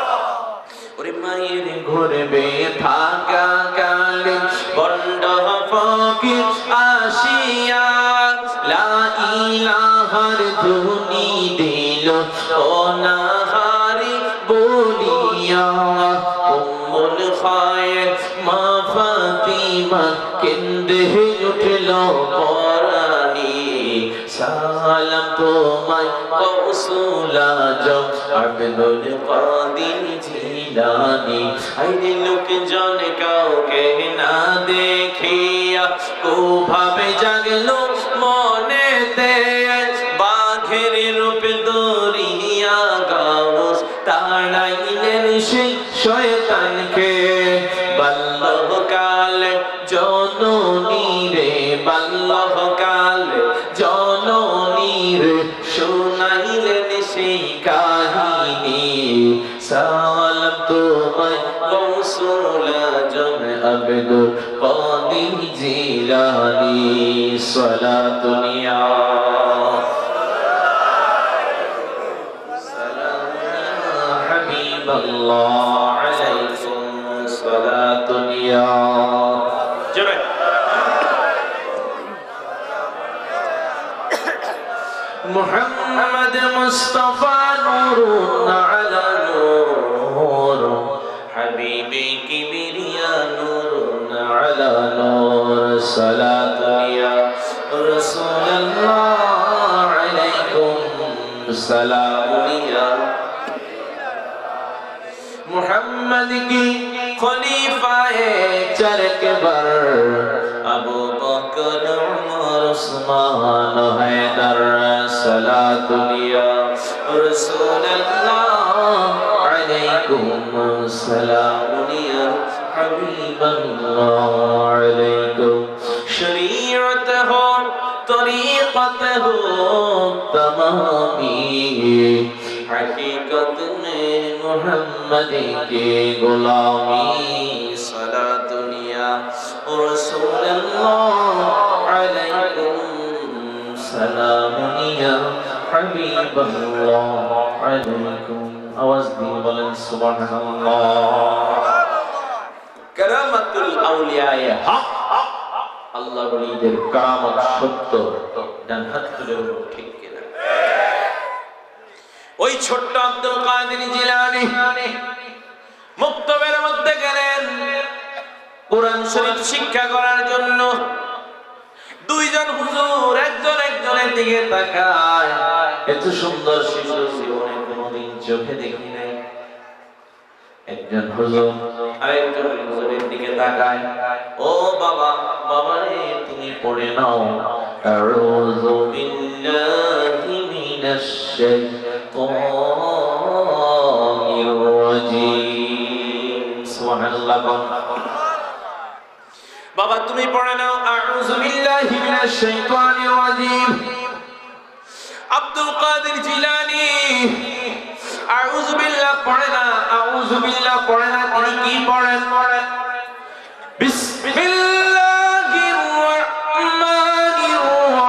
[SPEAKER 2] ওরে মায়ের গর্ভে থাকা কালে ভণ্ড ফকির আসিয়া লা ইলাহার ধ্বনি দিল অনাহারি বলিয়া উম্মুল খায়ের মা ফাতিমা কেঁদে উঠল পরাণে সালাম তোমায় গৌসুল আজম আব্দুল কাদের জিলানী আইরে লোকজন কাউকে না দেখিয়া কোভাবে জাগলো মনেতে বাঘের রূপ ধরিয়া গৌস তাড়াইলেন সেই শয়তানকে বাল্যকাল জননী রে বাল্যকাল জননী রে শোনাইলেন সেই কাহিনী সালাম তোমায় গৌসুল আজম আব্দুল কাদের জিলানী সালাতুন ইয়া সালাম ইয়া হাবিবাল্লাহ আলাইকুম সালাতুন ইয়া জোরে মুহাম্মদ মুস্তাফা নূরুন আলা নূর হাবিবে কিবরিয়া নূরুন আলা নূর সালাতুন ইয়া রাসূলুল্লাহ আলাইকুম সালামুন ইয়া মুহাম্মদ কি খলিফায়ে চারকবার আবু বকর উমর উসমান হায়দার সালাতুন ইয়া রাসূলুল্লাহ আলাইকুম সালামুন ইয়া হাবিবাল্লাহ আলাইকুম শরীয়ত হো তরিকত হো তমামি हकीकत में मोहम्मद के गुलामी सलातुन या रसूलल्लाह अलैकुम सलामुन या हबीबल्लाह अलैकुम आवाज दी बोलें सुबहानल्लाह करामतुल औलिया हक अल्लाह वलीদের करामत সত্য ডান হাত তুলে ঠিক কিনা ওই ছোট্ট আব্দুল কাদের জিলানী মুক্তবের মধ্যে গেলেন কোরআন শরীফ শিক্ষা করার জন্য দুইজন হুজুর একজন একজনের দিকে তাকায় এত সুন্দর শিশু জীবনে কোনোদিন চোখে দেখি নাই একজন হুজুর আরেকজন হুজুরের দিকে তাকায় ও বাবা বাবা রে তুমি পড়ে নাও আউযু বিল্লাহি মিনাশ শাইতানির রাজীম সুবহানাল্লাহ বাবা তুমি পড়ে নাও আউযু বিল্লাহি মিনাশ শাইতানির রাজীম আব্দুল কাদের জিলানী আউযু বিল্লাহ পড়ে না, আউযু বিল্লাহ পড়ে না, তিনি কি পড়েন? বিসমিল্লাহির রাহমানির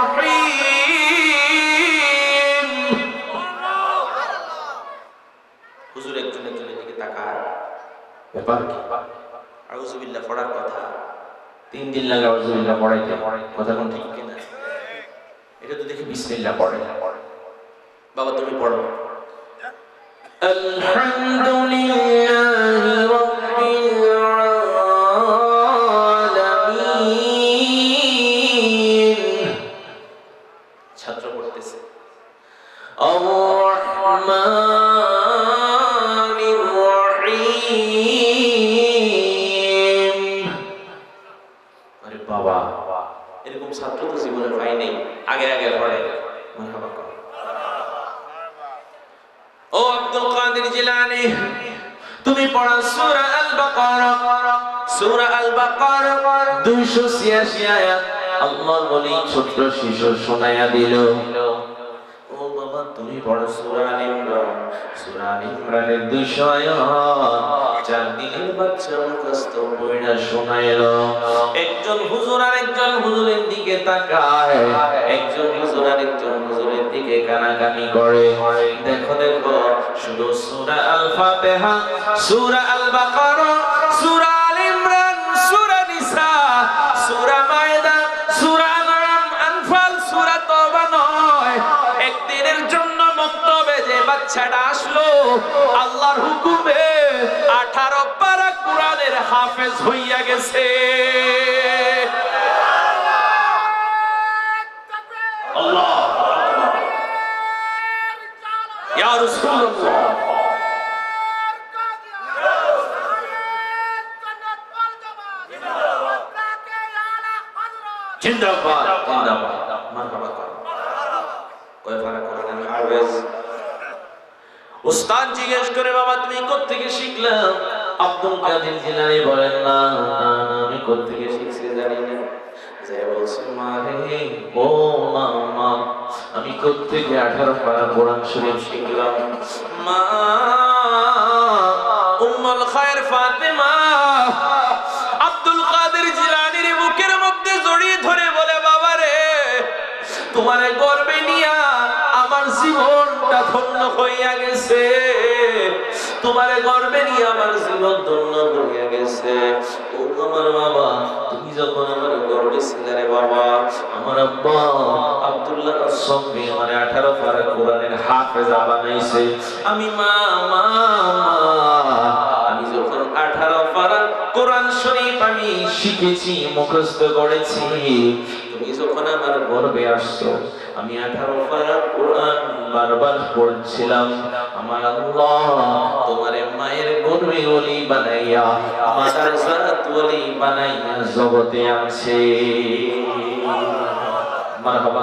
[SPEAKER 2] রহিম। হুজুর একজন একজনের দিকে তাকায়, ব্যাপার কি? আউযু বিল্লাহ পড়ার কথা, তিন দিন লাগে আউযু বিল্লাহ পড়াইতে, কথা কোন ঠিক কিনা? এটা তো দেখি বিসমিল্লাহ পড়ে। বাবা তুমি পড়ো। আলহামদুলিল্লাহি রাব্বিল আলামিন। ছাত্র পড়তেছে আর-রাহমানির রহিম। আরে বাবা, এরকম ছাত্র তো জীবনে পাই নাই। আগে আগে পড়ে মারহাবা করো। ও আব্দুল কাদের জিলানী, তুমি পড়া সূরা আল বাকারা, সূরা আল বাকারা দুইশো ছিয়াশি আয়াত। আল্লাহর ওলি ছোট্ট শিশু শোনায়া দিল। ও বাবা তুমি পড়া সূরা আল ইমরান, সূরা আল ইমরানের দুইশো আয়াত চার দিনের বাচ্চা মুখস্থ পড়া শোনাইলো। একজন হুজুর আর একজন হুজুরের দিকে তাকায়, একজন হুজুর আর একজন হুজুরের দিকে কানাকানি করে। দেখো দেখো, শুধু সূরা আল ফাতিহা, সূরা আল বাকারা, সূরা আল ইমরান, সূরা নিসা, সূরা মায়েদা, সূরা আনআম, আনফাল, সূরা তওবা নয়। একদিনের জন্য মক্তবে যে বাচ্চাটা আসলো, আল্লাহর হুকুমে আঠারো পারা কোরআনের হাফেজ হইয়া গেছে। আল্লাহ ইয়া রাসূলুল্লাহ। জিন্দাবাদ জিন্দাবাদ মারহাবা করো। কয় পারা কোরআনের হাফেজ? উস্তাদ জিজ্ঞেস করে বাবা তুমি কোত্থেকে শিখলা? আব্দুল কাদের জিলানী বলেন না না আমি কোত্থেকে শিখছি জানি না। যে বলছে মা রে, ও মা মা আমি কোত্থেকে আঠারো পারা কোরআন শরীফ শিখলাম? মা উম্মুল খায়র ফাতেমা আব্দুল কাদের জিলানীর বুকের মধ্যে জড়িয়ে ধরে বলে বাবা রে, তোমারে গর্বে নিয়া আমার জীবনটা ধন্য হইয়া গেছে, তোমারে গর্বে নিয়ে আমার জীবন ধন্য হইয়া গেছে। ও আমার বাবা, তুমি যখন আমার গর্বে ছিলে রে বাবা, আমার আব্বা আব্দুল্লাহ আসসাবি মানে আঠারো পারা কোরআনের হাফেজ বানাইছে। আমি মা মা আমি যখন আঠারো পারা কোরআন শরীফ আমি শিখেছি, মুখস্থ করেছি, তুমি যখন আমার গর্বে আসছো আমি আঠারো পারা কোরআন বারবার পড়ছিলাম। আমার আল্লাহ তোমারে মায়ের গর্বে ওলি বানাইয়া মাদ্রাসাত ওলি বানাইয়া জগতে আনছে। মারহাবা।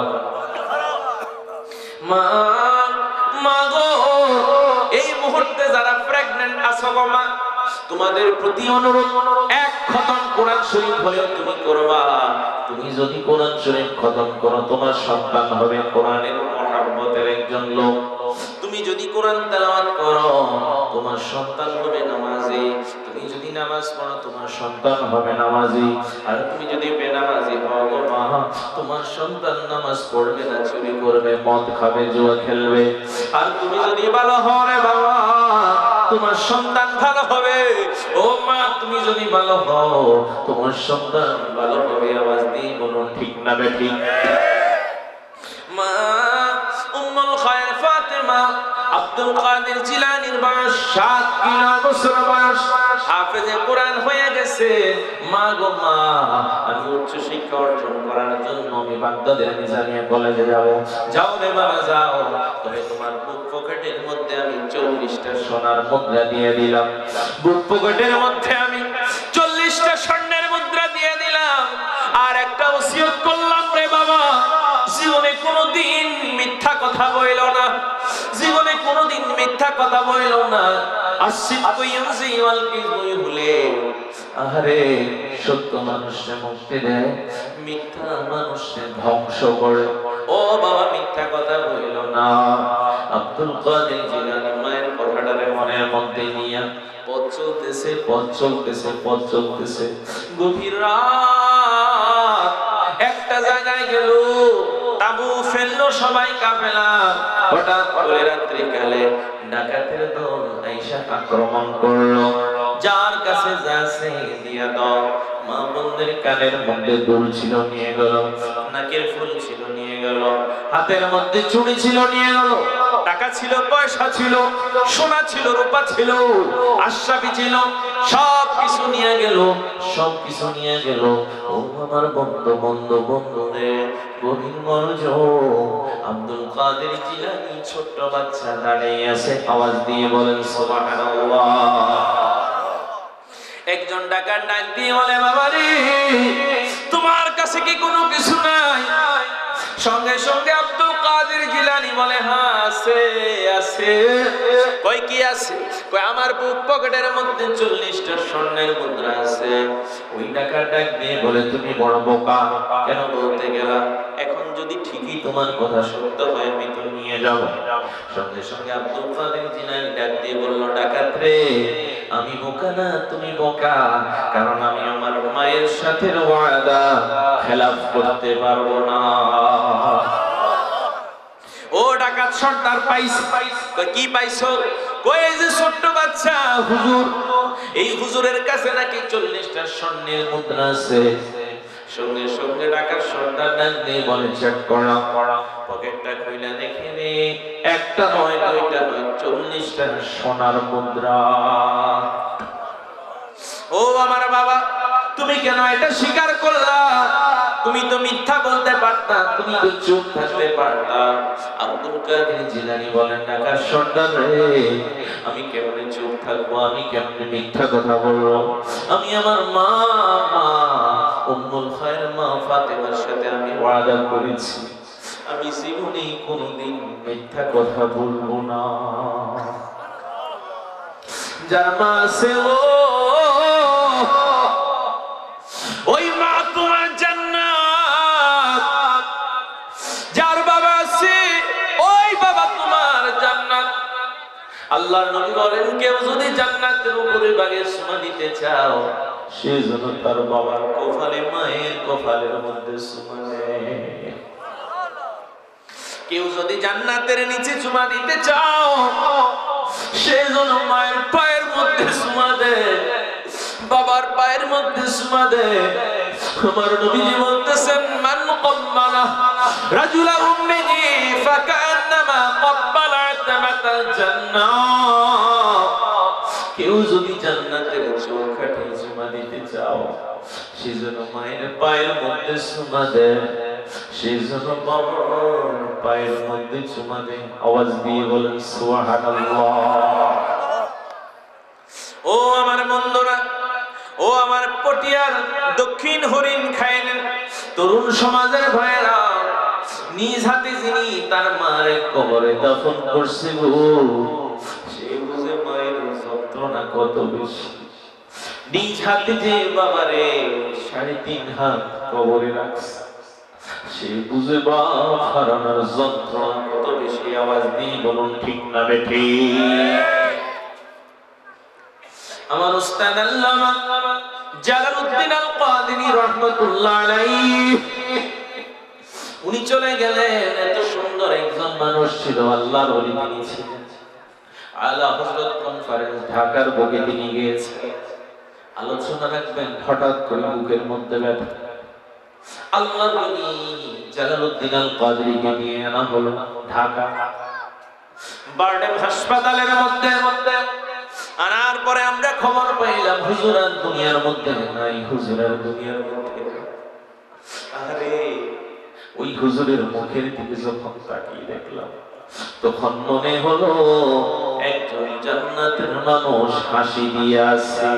[SPEAKER 2] মা মা গো, এই মুহূর্তে যারা প্রেগন্যান্ট আছো গো মা, তোমাদের প্রতি অনুরোধ, এক খতম কোরআন শরীফ হলেও তুমি করবা। তুমি যদি কোরআন শরীফ খতম করো, তোমার সন্তান হবে কোরআনের মহব্বতের একজন লোক। তুমি যদি কোরআন তেলাওয়াত করো, তোমার সন্তান হবে নামাজি। তুমি যদি নামাজ পড়ো, তোমার সন্তান হবে নামাজি। আর তুমি যদি বেনামাজি হও গো মা, তোমার সন্তান নামাজ পড়বে না, চুরি করবে, মদ খাবে, জুয়া খেলবে। আর তুমি যদি ভালো হও রে বাবা, তোমার সন্তান ভালো হবে। ও মা, তুমি যদি ভালো হও, তোমার সন্তান ভালো হবে। আওয়াজ দিয়ে বলুন ঠিক না বেঠিক? মা উম্মুল খায়র ফাতেমা আব্দুল কাদের জিলানীর বয়স সাত কিলো বছর বয়স, হাফেজে কোরআন হয়ে গেছে। মা গো মা, আমি উচ্চ শিক্ষা অর্জন করার জন্য আমি বাগদাদের নিজামিয়া কলেজে যাব। যাও রে বাবা যাও, তবে তোমার বুক পকেটের মধ্যে আমি চল্লিশটা সোনার মুদ্রা দিয়ে দিলাম। বুক পকেটের মধ্যে আমি চল্লিশটা স্বর্ণের মুদ্রা দিয়ে দিলাম। আর একটা ওসিয়ত করলাম রে বাবা, জীবনে কোনোদিন মিথ্যা কথা বইল না, জীবনে কোনোদিন মিথ্যা কথা বইল না। আসিদকু ইউজি ওয়াল কিযবু ইহলে। আরে সত্য মানুষকে মুক্তি দেয়, মিথ্যা মানুষকে ধ্বংস করে। ও বাবা মিথ্যা কথা বলিল না। আব্দুল কাদের জিলানী মায়ের কথাটারে মনের মধ্যে নিয়া পথ চলতেছে পথ চলতেছে পথ চলতেছে গভীর রাত একটা জায়গায় গেল, তাবু ফেললো সবাই কাফেলা। হঠাৎ করে রাত্রিকালে ডাকাতের দল আইসা আক্রমণ করলো। যার কাছে যাচ্ছে দিয়া দাও। মা বোনদের কানের মধ্যে দুল ছিল নিয়ে গেল, নাকের ফুল ছিল নিয়ে গেল, হাতের মধ্যে চুড়ি ছিল নিয়ে গেল, টাকা ছিল পয়সা ছিল, সোনা ছিল রূপা ছিল, আশরাফি ছিল, সব কিছু নিয়ে গেল, সব কিছু নিয়ে গেল। ও আমার বন্ধু বন্ধু বন্ধুরে গভীর মনোযোগ। আব্দুল কাদের জিলানী ছোট্ট বাচ্চা দাঁড়িয়ে আছে, আওয়াজ দিয়ে বলেন সুবহানাল্লাহ। একজন ডাকাত ডাক দিয়ে বলে বাবারে তোমার কাছে কি কোনো কিছু নাই? সঙ্গে সঙ্গে আব্দুল কাদের জিলানী বলে হ্যাঁ আছে আছে। কই কি আছে? কই আমার বুক পকেটের মধ্যে চল্লিশটা স্বর্ণের মুদ্রা আছে। ওই ডাকাত ডাক দিয়ে বলে তুমি বড় বোকা, কেন বলতে গেলা? এখন যদি ঠিকই তোমার কথা সত্য হয় আমি তো নিয়ে যাব। সঙ্গে সঙ্গে আব্দুল কাদের জিলানী ডাক দিয়ে বলল ডাকাত রে আমি বোকা না তুমি বোকা, কারণ আমি আমার মায়ের সাথে ওয়াদা খেলাফ করতে পারবো না। ও ডাকাত সর্দার পাইছ? কই কি পাইছো? কই এই যে ছোট্ট বাচ্চা হুজুর, এই হুজুরের কাছে নাকি চল্লিশটা স্বর্ণের মুদ্রা আছে। সঙ্গে সঙ্গে ডাকাত সর্দার ডাক দিয়ে বলে চেক করো, পকেটটা খুইলা দেখে রে একটা নয় দুইটা নয় চল্লিশটা সোনার মুদ্রা। ও আমার বাবা তুমি কেন এটা স্বীকার করলা? তুমি তো মিথ্যা বলতে পারতা, তুমি তো চুপ থাকতে পারতা। আব্দুল কাদের জিলানী বলেন ডাকাত সর্দার রে আমি কেমনে চুপ থাকবো, আমি কেমনে মিথ্যা কথা বলবো? আমি আমার মা মা উম্মুল খায়র মা ফাতেমার সাথে আমি ওয়াদা করেছি আমি জীবনে কোনোদিন মিথ্যা কথা বলবো না। যার মা আছে ও ওই মা তোমার জান্নাত, যার বাবা আছে ওই বাবা তোমার জান্নাত। আল্লাহর নবী বলেন কেউ যদি জান্নাতের উপরে বাগে সুমা দিতে চাও সে যেন তার বাবার কপালে মায়ের কপালের মধ্যে সুমা দেয়। কেউ যদি জান্নাতের নিচে চুমা দিতে চাও সে যেন মায়ের পায়ের মধ্যে চুমা দেয়, বাবার পায়ের মধ্যে চুমা দেয়। আমার নবীজি বলতেছেন মান ক্বাব্বালা রাজুলা উম্মিহি ফাকান্নামা ক্বাব্বালা তামাতাল জান্নাহ। কেউ যদি জান্নাতের চৌকাঠে চুমা দিতে চাও সে যেন মায়ের পায়ের মধ্যে চুমা দেয়, সে যেন বাবার পায়ের মধ্যে চুমা দেয়। আওয়াজ দিয়ে বলেন সুবহানাল্লাহ। ও আমার বন্ধুরা, ও আমার পটিয়ার দক্ষিণ হরিণ খাইলেন তরুণ সমাজের ভাইয়েরা, নিজ হাতে যিনি তার মায়ের কবরে দাফন করছে গো সে বুঝে মায়ের যন্ত্রণা কত বেশি। নিজ হাতে যে বাবারে সাড়ে তিন হাত কবরে রাখছে সে বুঝে বাপ হারানোর যন্ত্রণা কত বেশি। আওয়াজ দিয়ে বলুন ঠিক না বেঠিক? আমার উস্তাদ আল্লামা জালালউদ্দিন আল কাদেরী রাহমাতুল্লাহ আলাইহি উনি চলে গেলেন। এত সুন্দর একজন মানুষ ছিল, আল্লাহর ওলি তিনি ছিলেন। আলা হযরত কনফারেন্স ঢাকার বুকে তিনি গিয়েছেন, আলোচনা রাখবেন, হঠাৎ করে বুকের মধ্যে ব্যথা। আল্লাহর ওলি জালালউদ্দিন আল কাদেরীকে নিয়ে আনা হলো ঢাকা বারডেম হাসপাতালের মধ্যে মধ্যে আনার পরে আমরা খবর পাইলাম হুজুর আর দুনিয়ার মধ্যে নাই, হুজুর আর দুনিয়ার মধ্যে। আরে ওই হুজুরের মুখের দিকে যখন তাকিয়ে দেখলাম তখন মনে হলো একজন জান্নাতের মানুষ হাসি দিয়ে আছে।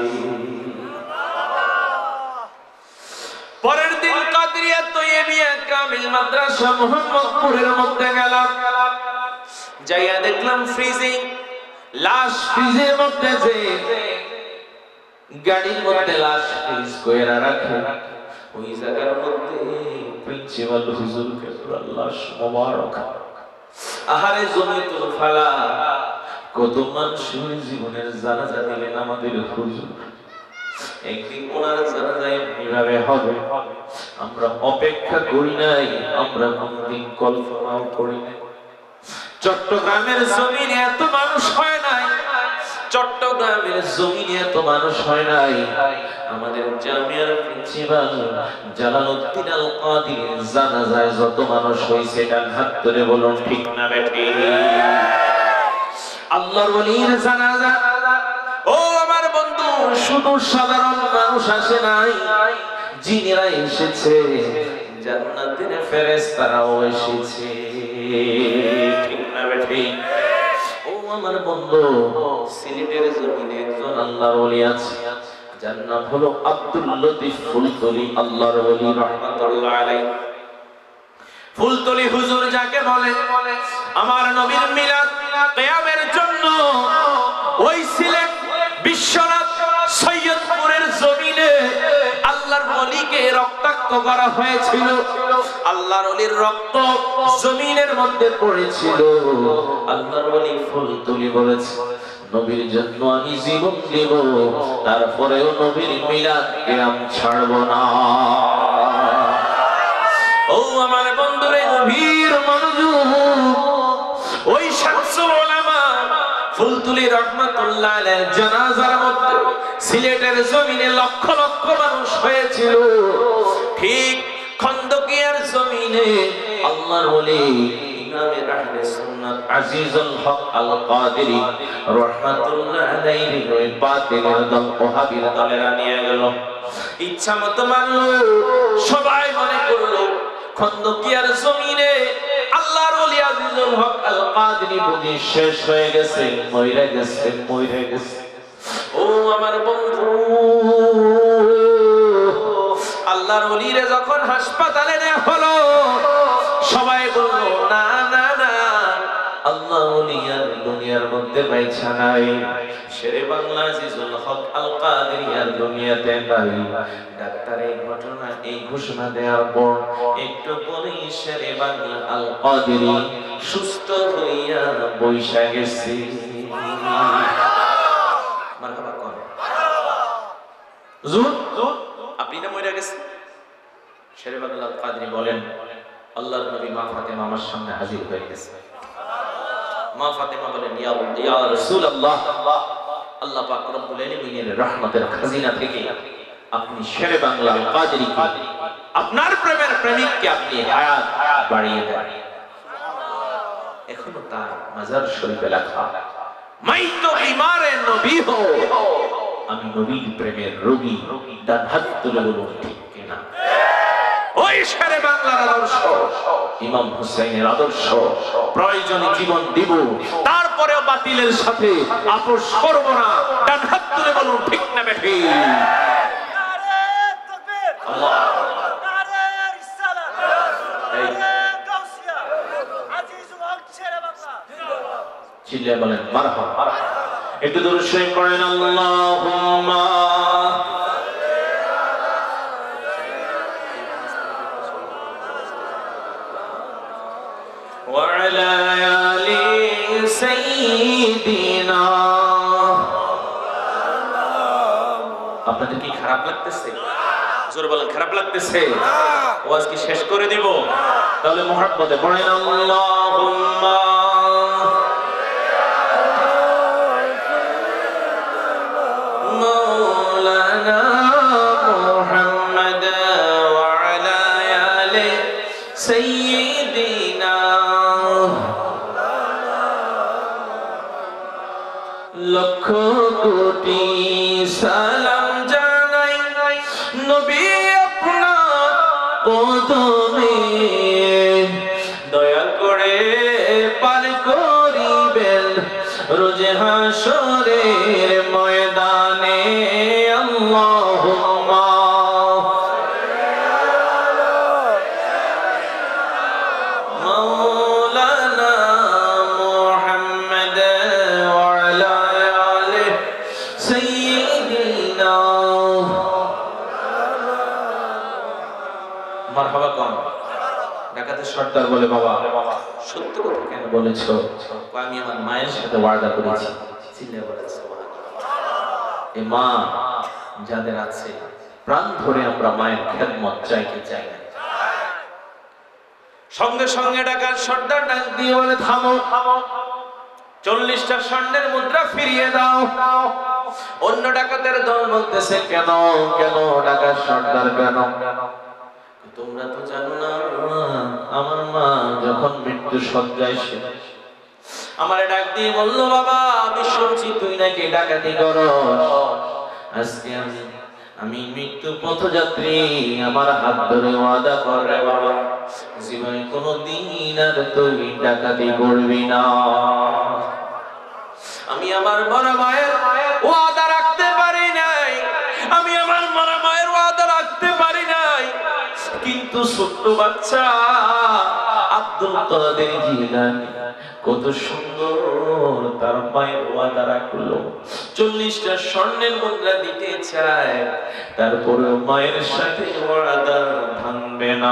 [SPEAKER 2] পরের দিন কাদরিয়া তৈয়বিয়া কামিল মাদ্রাসা মোহাম্মদপুরের মধ্যে গেলাম, যাইয়া দেখলাম ফ্রিজিং লাশ, ফ্রিজের মধ্যে যে গাড়ির মধ্যে লাশ ফ্রিজ কইরা রাখে ওই জায়গার মধ্যে প্রিন্সিপাল হুজুর কেবলাল্লাহ মোবারক আহারে জমিতুল ফালা কত মানুষের জীবনের জানাজা দিলেন আমাদের হুজুর। একদিন ওনার জানাজায় কিভাবে হবে আমরা অপেক্ষা করি নাই, আমরা কোনদিন কল্পনাও করি নাই। চট্টগ্রামের জমিনে এত মানুষ হয় নাই, চট্টগ্রামের জমিনে এত মানুষ হয় নাই। আমাদের জামিয়ার প্রিন্সিপাল জালালউদ্দিন আল কাদির জানাজায় যত মানুষ হইছে ডান হাত তুলে বলুন ঠিক না বেঠিক? আল্লাহর ওলির জানাজা ও আমার বন্ধু শুধু সাধারণ মানুষ আসে নাই, জিনেরা এসেছে, জান্নাতের ফেরেশতারাও এসেছে, ঠিক না বেঠিক? ও আমার বন্ধু সিলেটের জমিনে একজন আল্লাহর ওলি আছে, যার নাম হলো আব্দুল লতিফ ফুলতলি আল্লাহর ওলি রাহমাতুল্লাহ আলাইহি। ফুলতলি হুজুর যাকে বলে, আমার নবীর মিলাদ কিয়ামের জন্য ওই সিলেট বিশ্বনাথ সৈয়দপুরের জমিনে আল্লাহর ওলিকে রক্তাক্ত করা হয়েছিল। আল্লাহর ওলির রক্ত জমিনের মধ্যে পড়েছিল। আল্লাহর ওলি ফুলতলি বলেছে, নবীর জন্য আমি জীবন দেব, তারপরেও নবীর মিলাদ কিয়াম ছাড়ব না। ও আমার বন্ধুরে গভীর মনোযোগ, ওই শামসুল উলামা ফুলতলি রাহমাতুল্লাহ আলাইহি জানাজার মধ্যে সিলেটের জমিনে লক্ষ লক্ষ মানুষ হয়েছিল। ঠিক খন্দকিয়ার জমিনে আল্লাহর ওলি ইমামে আহলে সুন্নাত আজিজুল হক আল কাদেরী রাহমাতুল্লাহ আলাইহি ওই বাতিলের দল ওহাবীর দলেরা নিয়ে গেল, ইচ্ছা মতো মারলো। সবাই মনে করলো খন্দকিয়ার জমিনে আল্লাহর ওলি আজিজুল হক আল কাদেরী বুঝি শেষ হয়ে গেছে, মইরা গেছে, মইরা গেছে। ও আমার বন্ধু, আল্লাহর ওলিরে যখন হাসপাতালে নেওয়া হলো, সবাই বলল না না না, আল্লাহ ওলি আর দুনিয়ার মধ্যে বাইছা নাই। শেরে বাংলা আজিজুল হক আল কাদেরী আর দুনিয়াতে নাই। ডাক্তার এই ঘটনা এই ঘোষণা দেওয়ার পর একটু পরেই শেরে বাংলা আল কাদেরী সুস্থ হইয়া বৈশা গেছে। মারহাবা কোন হুজুর আপনি না মরে গেছেন? শেরে বাংলা আল কাদেরী বলেন, আল্লাহর নবী মা ফাতেমা আমার সামনে হাজির হয়ে গেছে। মা ফাতেমা বলেন, ইয়া ইয়া রাসূলুল্লাহ, আল্লাহ পাক রব্বুল আলামিনের রহমতের খাজিনা থেকে আপনি শেরে বাংলা আল কাদেরী আপনার প্রেমের প্রেমিককে আপনি হায়াত বাড়িয়ে দেন। এখনো তার মাজার শরীফে লেখা, মাই তো বিমারে নবী হো, আমি নবীর প্রেমের রোগী, ডান হাত তুলে বলুন ঠিক কিনা? ওই শেরে বাংলার আদর্শ, ইমাম হুসাইনের আদর্শ, প্রয়োজনে জীবন দিব, তারপরেও বাতিলের সাথে আপোষ করব না। ডান হাত তুলে বলুন ঠিক না বেঠিক? নারে তাকবীর, নারে রিসালাত, নারে গাউসিয়া, আজিজুল হক শেরে বাংলা, চিল্লায়ে বলেন মারহাবা। একটু দরুদ শরীফ পড়েন, আল্লাহুম্মা وعلى آل سيدنا। আপনাদের কি খারাপ লাগতেছে? জোরে বলেন খারাপ লাগতেছে? ওয়াজ কি শেষ করে দিব? তাহলে মুহাব্বতে পড়েন, আল্লাহুম্মা মাওলানা মুহাম্মদ ওয়া আলা আলি সাইয়্যিদিনা। লক্ষ কোটি সালাম জানাই নবী আপনার কদমে, দয়া করে পার করিবেন রোজ হাসরের ময়দানে। আল্লাহুম্মা মাওলানা মুহাম্মদ ওয়া আলা আলি সাইয়্যিদিনা। মারহাবা কোন ডাকাতের সর্দার বলে বাবা সত্য কথা কেন বলেছো? আমি আমার মায়ের সাথে ওয়াদা করেছি। চিল্লায়ে বলেন সুবহানাল্লাহ। এই মা যাদের আছে প্রাণ ধরে আমরা মায়ের খেদমত চাইতে চাই না। সঙ্গে সঙ্গে ডাকাত সর্দার ডাক দিয়ে বলে থামো, চল্লিশটা স্বর্ণের মুদ্রা ফিরিয়ে দাও। অন্য ডাকাতের দল বলতেছে কেন কেন ডাকাত সর্দার কেন? তোমরা তো জানো না আমার মা যখন মৃত্যু শয্যায় ছিল আমারে ডাক দিয়ে বলল বাবা আমি শুনছি তুই নাকি ডাকাতি করস। আজকে আমি আমি মৃত্যু পথযাত্রী, আমার হাত ধরে ওয়াদা কর রে বাবা জীবনে কোনোদিন আর তুই ডাকাতি করবি না। আমি আমার বড় মায়ের ওয়াদা রাখতে পারি নাই, আমি আমার বড় মায়ের ওয়াদা রাখতে পারি নাই, কিন্তু ছোট্ট বাচ্চা আব্দুল কাদের জিলানী কত সুন্দর তার মায়ের ওয়াদা রাখলো। চল্লিশটা স্বর্ণের মুদ্রা দিতে চায়, তারপরে মায়ের সাথে ওয়াদা ভাঙবে না।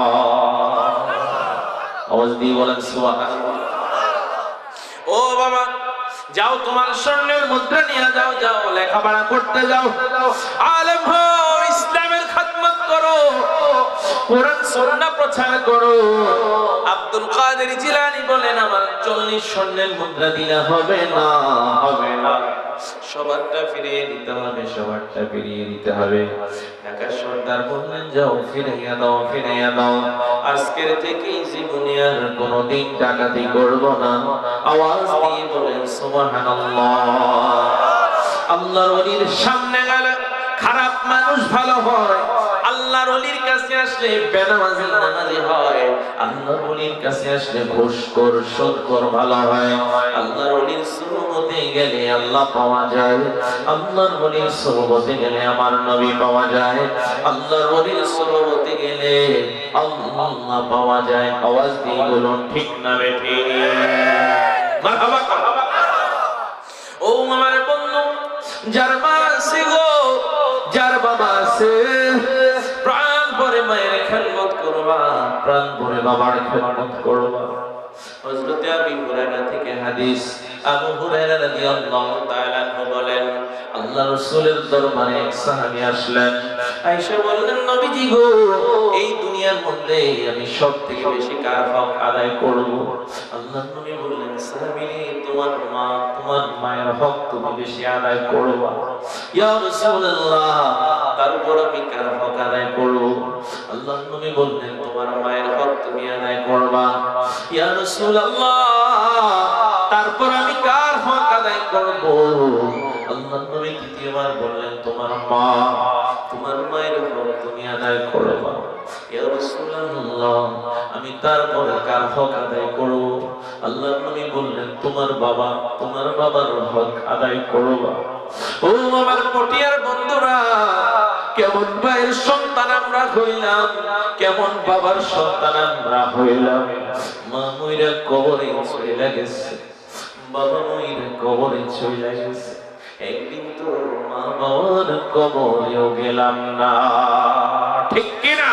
[SPEAKER 2] আওয়াজ দিয়ে বলেন সুবহানাল্লাহ। ও বাবা যাও তোমার স্বর্ণের মুদ্রা নিয়ে যাও, যাও লেখাপড়া করতে যাও, আলেম হও, ইসলামের খেদমত করো, কোরআন সুন্নাহ প্রচার করো। আব্দুল কাদের জিলানী বলেন আমার চল্লিশ স্বর্ণের মুদ্রা দিলে হবে না, হবে না, সবারটা ফিরিয়ে দিতে হবে, সবারটা ফিরিয়ে দিতে হবে। ঢাকা সর্দার বললেন যাও ফিরিয়ে দাও, ফিরিয়ে দাও, আজকের থেকে জীবনে আর কোনোদিন ডাকাতি করব না। আওয়াজ দিয়ে বলেন সুবহানাল্লাহ। আল্লাহর ওলির সামনে গেলে খারাপ মানুষ ভালো হয়, আল্লাহর ওলির কাছে আসলে বেনামাজি নামাজি হয়, আল্লাহর ওলির কাছে আসলে ঘুষখোর সুদখোর ভালো হয়। আল্লাহর ওলির সুহবতে গেলে আল্লাহ পাওয়া যায়, আল্লাহর ওলির সুহবতে গেলে আমার নবী পাওয়া যায়, আল্লাহর ওলির সুহবতে গেলে আল্লাহ পাওয়া যায়। আওয়াজ দিয়ে বলুন ঠিক না বেঠিক? মারহাবা। ও আমার বন্ধু, যার মা আছে গো, যার বাবা আছে, প্রাণ ভরে মায়ের খেদমত করবা, প্রাণ ভরে বাবার খেদমত করবা। হযরত আবু হুরায়রা থেকে হাদিস, আবু হুরায়রা রাদিয়াল্লাহু তাআলা আনহু বলেন আল্লাহ রাসূলের দরবারে এক সাহাবী আসলেন। আয়েশা বললেন নবীজি গো এই দুনিয়ার মধ্যে আমি সবথেকে বেশি কার হক আদায় করব? আল্লাহর নবী বললেন সাহাবী তোমার মা, তোমার মায়ের হক তুমি বেশি আদায় করবা। ইয়া রাসূলুল্লাহ তারপর আমি কার হক আদায় করব? আল্লাহর নবী বললেন তোমার মায়ের হক তুমি আদায় করবা। ইয়া রাসূলুল্লাহ তারপর আমি কার হক আদায় করব? আল্লাহর নবী দ্বিতীয়বার বললেন তোমার মা, তোমার মায়ের হক তুমি আদায় করবা। ইয়া রাসূলুল্লাহ আমি তারপর কার হক আদায় করব? আল্লাহর নবী বললেন তোমার বাবা, তোমার বাবার হক আদায় করবা। ও আমার পটিয়ার বন্ধুরা, কেমন ভাইয়ের সন্তান আমরা হইলাম, কেমন বাবার সন্তান আমরা হইলাম। মা মইরা কবরে চলে গেছে, বাবা মইরা কবরে চলে গেছে, একদিন তো মা বাবার কবরেও গেলাম না, ঠিক কিনা?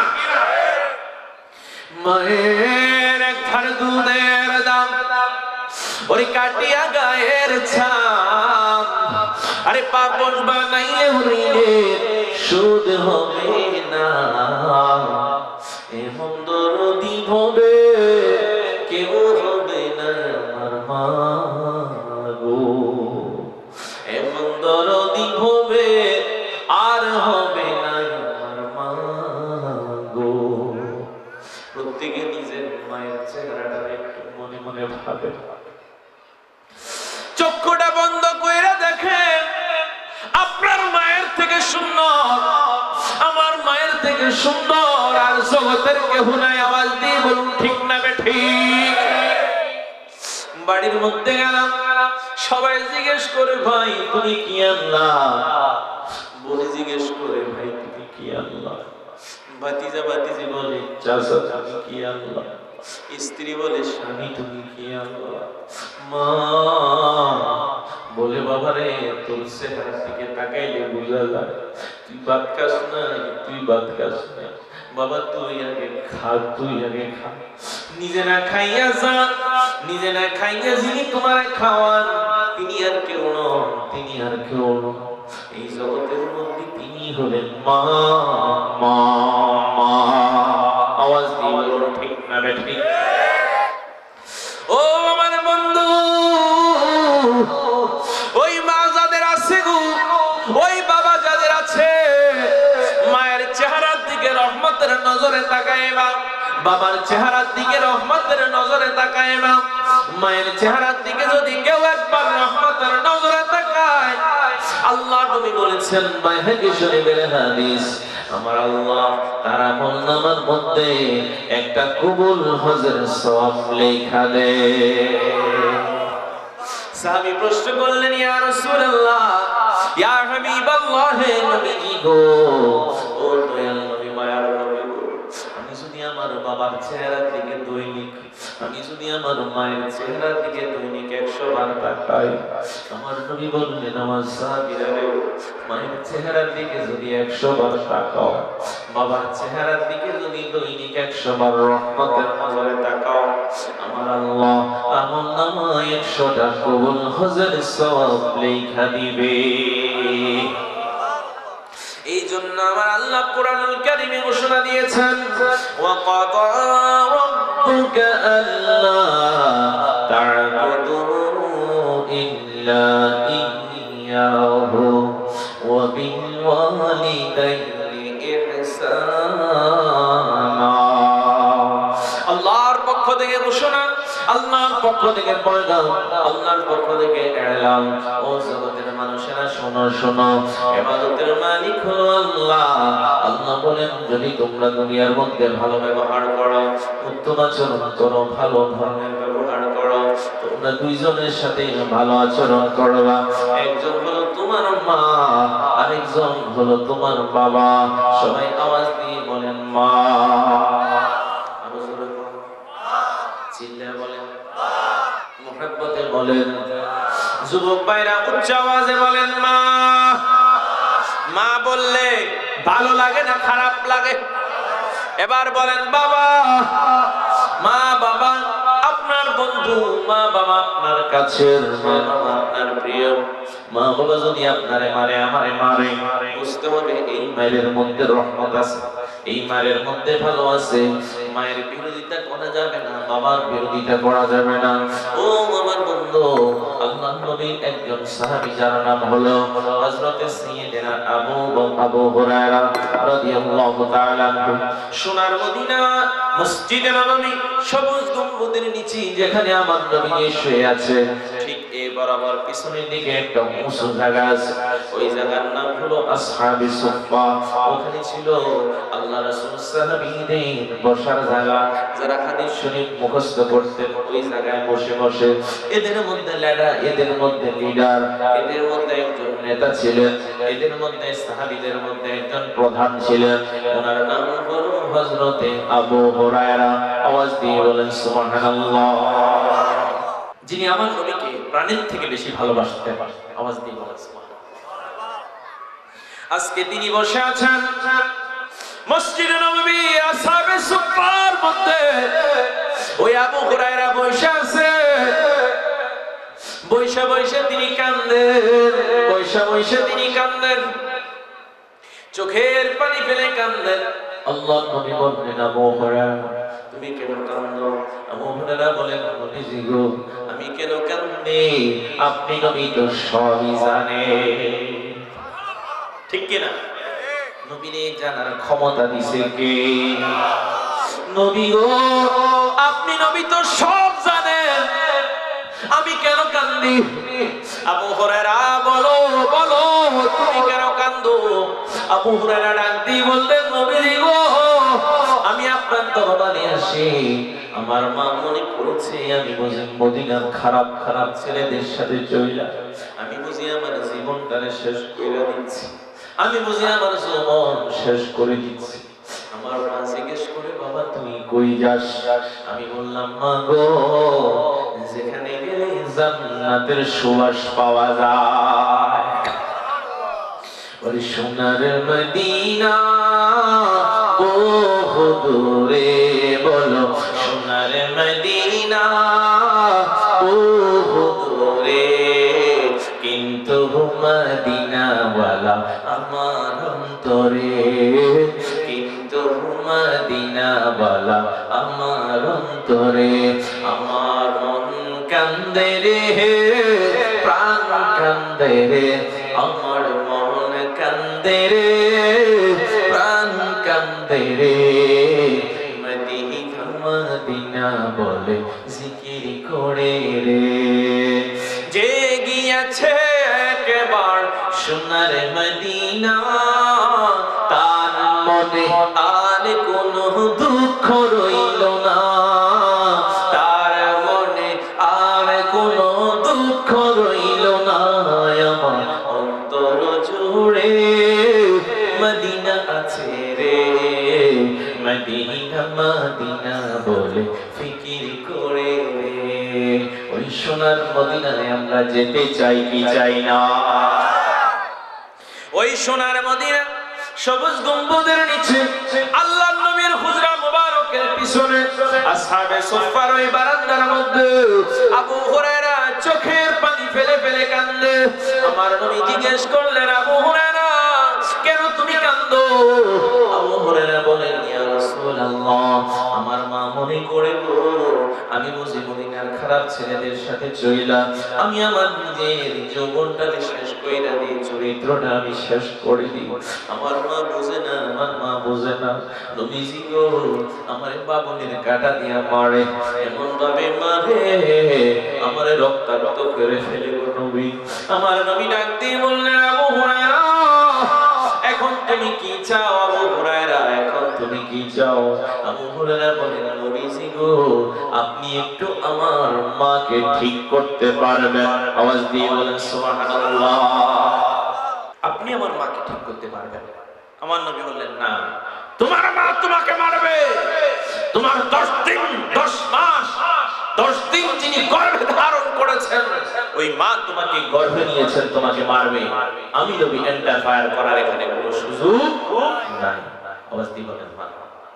[SPEAKER 2] মায়ের এক ধার দুধের দাম, ওরে কাটিয়া গায়ের ছাম, আরে পাপস বানাইলে হইলে সুদ হবে না, এমন দরদি হবে কেউ হবে না আমার মা গো, এমন দরদি হবে আর হবে না আমার মা গো। প্রত্যেকে নিজের মায়ের চেহারাটা একটু মনে মনে ভাবে, চক্ষুটা বন্ধ কইরা দেখেন আপনার মায়ের থেকে সুন্দর, আমার মায়ের থেকে সুন্দর আর জগতের কেউ নাই। আওয়াজ দিয়ে বলুন ঠিক না বেঠিক? বাড়ির মধ্যে গেলাম, সবাই জিজ্ঞেস করে ভাই তুমি কি আনলা? বলে জিজ্ঞেস করে ভাই তুমি কি আনলা? ভাতিজা ভাতিজি বলে চাচা তুমি কি আনলা? স্ত্রী বলে স্বামী তুমি কি আনলা? মা বলে বাবারে তোর চেহারার দিকে তাকাইলে বোঝা যায় তুই ভাত খাস না, তুই ভাত খাস না। বাবা তুই আগে খা, তুই আগে খা, নিজে না খাইয়া যা, নিজে না খাইয়া যিনি তোমার খাওয়ান তিনি আর কেউ নন, তিনি আর কেউ নন, এই জগতের মধ্যে তিনি হলেন মা। মা মা আওয়াজ দিয়ে বলুন ঠিক না ঠিক? ও আমার বন্ধু, ওই মা যাদের আছে গো, ওই বাবা যাদের আছে, মায়ের চেহারার দিকে রহমতের নজরে তাকাইবা, বাবার চেহারার দিকে রহমতের নজরে তাকাইবা। মায়ের চেহারার দিকে যদি কেউ একবার রহমতের নজরে তাকায়, আল্লাহ নবী বলেছেন বাইহাকি শরীফের হাদিস, আমার আল্লাহ তার আমলনামার মধ্যে একটা কবুল হজের সওয়াব লেখা দেয়। সাহাবী প্রশ্ন করলেন, ইয়া রাসূলুল্লাহ, ইয়া হাবিবাল্লাহ, হে নবীজি গো, ও দয়াল নবী, মায়ার নবী গো, আমি যদি আমার বাবার চেহারার দিকে দৈনিক, আমি যদি আমার মায়ের চেহারার দিকে দৈনিক একশো বার তাকাই, আমার নবী বললেন আমার সাহাবীরা রে, মায়ের চেহারার দিকে যদি একশো বার তাকাও, বাবার চেহারার দিকে যদি দৈনিক একশো বার রহমতের নজরে তাকাও, আমার আল্লাহ আমলনামায় একশোটা কবুল হজের সওয়াব লেখা দিবে। এই জন্য আমার আল্লাহ কোরআনুল কারীমে ঘোষণা দিয়েছেন, ওয়া ক্বাদা রাব্বুকা আল্লা তা'বুদু ইল্লা ইয়্যাহু ওয়া বিল ওয়ালিদাইনি ইহসানা। আল্লাহর পক্ষ থেকে ঘোষণা, আল্লাহর পক্ষ থেকে পয়গাম, আল্লাহর পক্ষ থেকে এলান, ও জগতের মানুষেরা শোনো শোনো, ইবাদতের মালিক হলো আল্লাহ। আল্লাহ বলেন যদি তোমরা দুনিয়ার মধ্যে ভালো ব্যবহার করো, উত্তম আচরণ করো, ভালো ধরনের ব্যবহার করো, তোমরা দুইজনের সাথে ভালো আচরণ করবা, একজন হলো তোমার মা, আরেকজন হলো তোমার বাবা। সবাই আওয়াজ দিয়ে বলেন মা। চিল্লায় বলেন, মুহাব্বতে বলেন, যুবক ভাইরা উচ্চ আওয়াজে বলেন মা। মা বললে ভালো লাগে না খারাপ লাগে? এবার বলেন বাবা। মা বাবা আপনার বন্ধু, মা বাবা আপনার কাছের, মা বাবা আপনার প্রিয়। মা বাবা যদি আপনারে মারে, আমারে মারে, বুঝতে হবে এই মায়ের মধ্যে রহমত আছে, এই মায়ের মধ্যে ভালো আছে। মায়ের বিরোধিতা করা যাবে না, বাবার বিরোধিতা করা যাবে না। ও আমার বন্ধু, আল্লাহর নবীর একজন সাহাবী যার নাম হলো হযরত সাইয়েদনা আবু আবু হুরায়রা রাদিয়াল্লাহু তাআলা আনহু, সোনার মদিনা মসজিদে নববী সবুজ গম্বুজের নিচে যেখানে আমার নবী শুয়ে আছে, ঠিক এই বরাবর পিছনের দিকে একটা উঁচু জায়গা আছে, ওই জায়গার নাম হলো আসহাবি সুফফা। ওখানে ছিল আল্লাহ রাসূল সাহাবীদের বসার জায়গা, যারা হাদিস শরীফ মুখস্থ করতেন ওই জায়গায় বসে বসে। এদের মধ্যে লেডা, এদের মধ্যে লিডার, এদের মধ্যে একজন নেতা ছিলেন, এদের মধ্যে সাহাবীদের মধ্যে একজন প্রধান ছিলেন, ওনার নাম হলো হযরতে আবু হুরায়রা। আওয়াজ দিয়ে বলেন সুবহানাল্লাহ। যিনি আমার নবীকে প্রাণের থেকে বেশি ভালোবাসতেন, আওয়াজ দিয়ে বলেন সুবহানাল্লাহ। আজকে তিনি বসে আছেন মসজিদে নববী আসহাবে সুফফার মধ্যে। ওই আবু হুরায়রা বসে আছে, বৈশা বৈশা তিনি কান্দেন, বৈশা বৈশা তিনি কান্দেন, চোখের পানি ফেলে কান্দেন। আল্লাহর নবী বললেন আবু হুরায়রা তুমি কেন কাঁদো? আবু হুরায়রা বলেন নবীজি গো আমি কেন কাঁদি? আপনি নবী তো সবই জানেন। ঠিক কি না? নবীরে জানার ক্ষমতা দিছে কে? নবী গো আপনি নবী তো সব জানেন, আমি কেন কাঁদি? আবু হুরায়রা বলো বলো তুমি কেন কাঁদো? আবু হুরায়রা ডাক দিয়ে বললেন নবীজি গো আমি আপনার দরবারে আসি, আমার মা মনে করেছে আমি বুঝি মদিনার খারাপ খারাপ ছেলেদের সাথে চইলা, আমি বুঝি আমার জীবনটারে শেষ করে দিচ্ছি, আমি বুঝি আমার জীবন শেষ করে দিচ্ছি। আমার মা জিজ্ঞেস করে বাবা তুই কই যাস? আমি বললাম মা গো যেখানে গেলে জান্নাতের সুবাস পাওয়া যায়, ওই সোনার মদিনা ও দূরে বলো সোনার মদিনা বহু দূরে কিন্তু মদিনাওয়ালা আমার অন্তরে কিন্তু মদিনাওয়ালা আমার অন্তরে আমার মন কান্দে রে প্রাণ কান্দে রে আমার মন কান্দে রে প্রাণ কান্দে রে মদিনা মদিনা বলে জিকির করে রে যে গিয়েছে একবার সোনার মদিনা তার মনে আর কোনো দুঃখ রইল না তার মনে আর কোনো দুঃখ রইল না আমার অন্তর জুড়ে মদিনা আছে রে মদিনা মদিনা বলে ফিকির করে রে ওই সোনার মদিনায় আমরা যেতে চাই কি চাই না ওই সোনার মদিনা সবুজ গম্বুজের নিচে আল্লাহর নবীর হুজরা মুবারকের পিছনে আসহাবে সুফফার ওই বারান্দার মধ্যে আবু হুরায়রা চোখের পানি ফেলে ফেলে কান্দে আমার নবী জিজ্ঞেস করলেন আবু হুরায়রা কেন তুমি কান্দো আবু হুরায়রা বলেন ইয়া রাসূলুল্লাহ আমার মা মনে করে গো আমি বুঝি মদিনার খারাপ ছেলেদের সাথে চইলা আমি আমার নিজের যৌবনটাকে শেষ কইরা দিই চরিত্রটা আমি শেষ করে দিই আমার মা বুঝে না আমার মা বুঝে না নবীজি গো আমার বাবুনের কাটা দিয়া মারে এমন ভাবে মারে আমার রক্তাক্ত করে ফেলে গো নবী আমার নবী ডাক দিয়ে বললেন আবু হুরায়রা এখন তুমি কি চাও আবু হুরায়রা এখন তুমি কি চাও আবু হুরায়রা বলেন নবীজি গো আপনি একটু আমার মাকে ঠিক করতে পারবেন আওয়াজ দিয়ে বলেন সুবহানাল্লাহ আপনি আমার মাকে ঠিক করতে পারবেন আমার নবী বললেন না তোমার মা তোমাকে মারবে তোমার দশ দিন দশ মাস দশ দিন যিনি গর্ভে ধারণ করেছেন ওই মা তোমাকে গর্ভে নিয়েছেন তোমাকে মারবে আমি নবী ইন্টারফায়ার করার এখানে কোনো সুযোগ নাই আওয়াজ দিয়ে বলেন মা